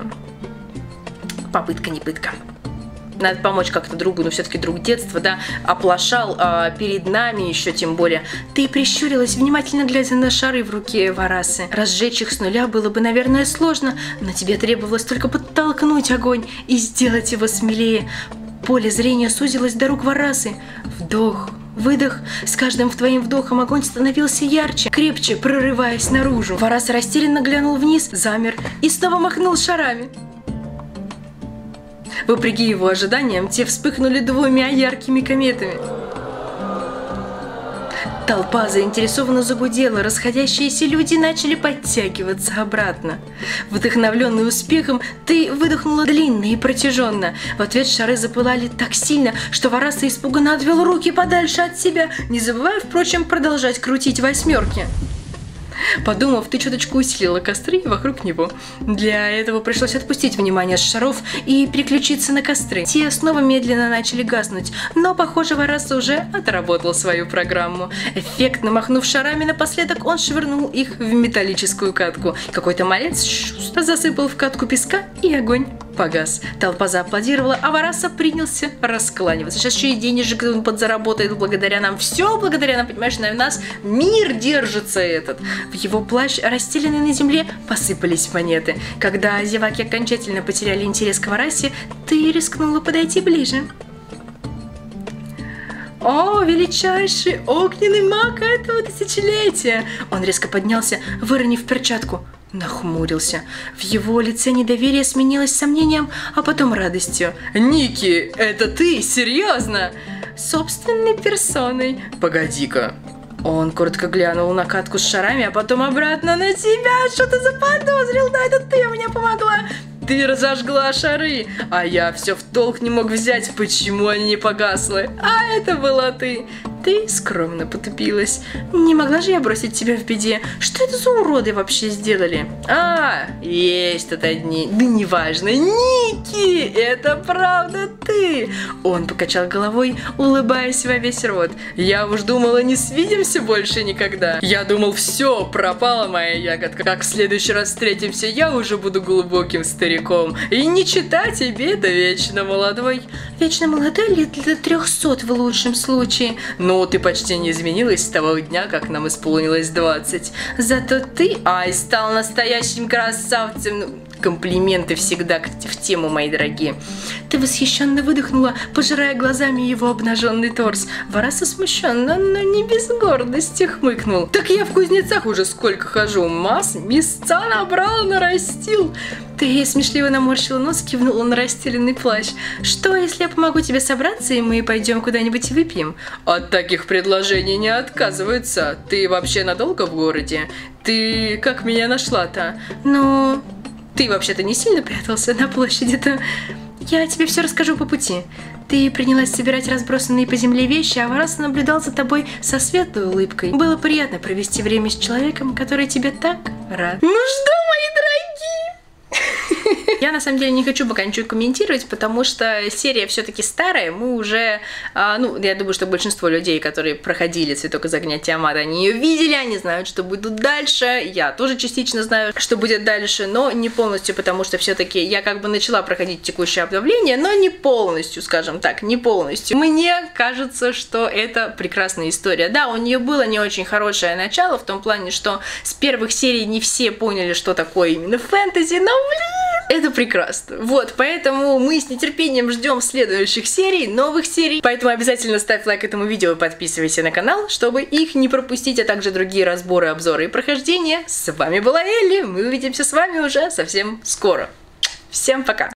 Попытка не пытка. Надо помочь как-то другу, но все-таки друг детства, да, оплошал а, перед нами еще тем более. Ты прищурилась, внимательно глядя на шары в руке Варасы. Разжечь их с нуля было бы, наверное, сложно, но тебе требовалось только подтолкнуть огонь и сделать его смелее. Поле зрения сузилось до рук Варасы. Вдох, выдох. С каждым твоим вдохом огонь становился ярче, крепче, прорываясь наружу. Вараса растерянно глянул вниз, замер и снова махнул шарами. Вопреки его ожиданиям, те вспыхнули двумя яркими кометами. Толпа заинтересованно загудела, расходящиеся люди начали подтягиваться обратно. Вдохновленный успехом, ты выдохнула длинно и протяженно. В ответ шары запылали так сильно, что Вараса испуганно отвел руки подальше от себя, не забывая, впрочем, продолжать крутить восьмерки. Подумав, ты чуточку усилила костры вокруг него. Для этого пришлось отпустить внимание с шаров и переключиться на костры. Те снова медленно начали гаснуть, но, похоже, Вараса уже отработал свою программу. Эффектно махнув шарами напоследок, он швырнул их в металлическую катку. Какой-то малец шустро засыпал в катку песка, и огонь погас. Толпа зааплодировала, а Вараса принялся раскланиваться. Сейчас еще и денежек он подзаработает благодаря нам. Все благодаря нам, понимаешь, на нас мир держится этот. В его плащ, расстеленный на земле, посыпались монеты. Когда зеваки окончательно потеряли интерес к Варасе, ты рискнула подойти ближе. О, величайший огненный маг этого тысячелетия! Он резко поднялся, выронив перчатку. Нахмурился. В его лице недоверие сменилось сомнением, а потом радостью. «Ники, это ты? Серьезно?» «Собственной персоной». «Погоди-ка». Он коротко глянул на катку с шарами, а потом обратно на тебя. Что ты заподозрил? Да, это ты мне помогла. Ты разожгла шары, а я все в толк не мог взять, почему они не погасли. А это была ты. ты скромно потупилась. Не могла же я бросить тебя в беде. Что это за уроды вообще сделали? А, есть тут одни. Да неважно. Ники, это правда ты. Он покачал головой, улыбаясь во весь рот. Я уж думала, не свидимся больше никогда. Я думал, все, пропала моя ягодка. Как в следующий раз встретимся, я уже буду глубоким стариком. И не чита тебе это вечно молодой. Вечно молодой лет до трехсот в лучшем случае. Ну, ты почти не изменилась с того дня, как нам исполнилось двадцать. Зато ты, ай, стал настоящим красавцем. Комплименты всегда в тему, мои дорогие. Ты восхищенно выдохнула, пожирая глазами его обнаженный торс. Вараса смущенно, но не без гордости хмыкнул. Так я в кузнецах уже сколько хожу. Масс, места набрал, нарастил. Ты смешливо наморщила нос, кивнула на расстеленный плащ. Что, если я помогу тебе собраться, и мы пойдем куда-нибудь и выпьем? От таких предложений не отказываются. Ты вообще надолго в городе? Ты как меня нашла-то? Ну... Ты вообще-то не сильно прятался на площади-то? Я тебе все расскажу по пути. Ты принялась собирать разбросанные по земле вещи, а Вараса наблюдал за тобой со светлой улыбкой. Было приятно провести время с человеком, который тебе так рад. Ну что, мои дорогие? Я на самом деле не хочу пока ничего комментировать, потому что серия все-таки старая. Мы уже, а, ну, я думаю, что большинство людей, которые проходили «Цветок из огня» Тиамат, они ее видели, они знают, что будет дальше. Я тоже частично знаю, что будет дальше, но не полностью, потому что все-таки я как бы начала проходить текущее обновление, но не полностью, скажем так, не полностью. Мне кажется, что это прекрасная история. Да, у нее было не очень хорошее начало, в том плане, что с первых серий не все поняли, что такое именно фэнтези, но, блин, это прекрасно. Вот, поэтому мы с нетерпением ждем следующих серий, новых серий. Поэтому обязательно ставь лайк этому видео и подписывайся на канал, чтобы их не пропустить, а также другие разборы, обзоры и прохождения. С вами была Элли. Мы увидимся с вами уже совсем скоро. Всем пока!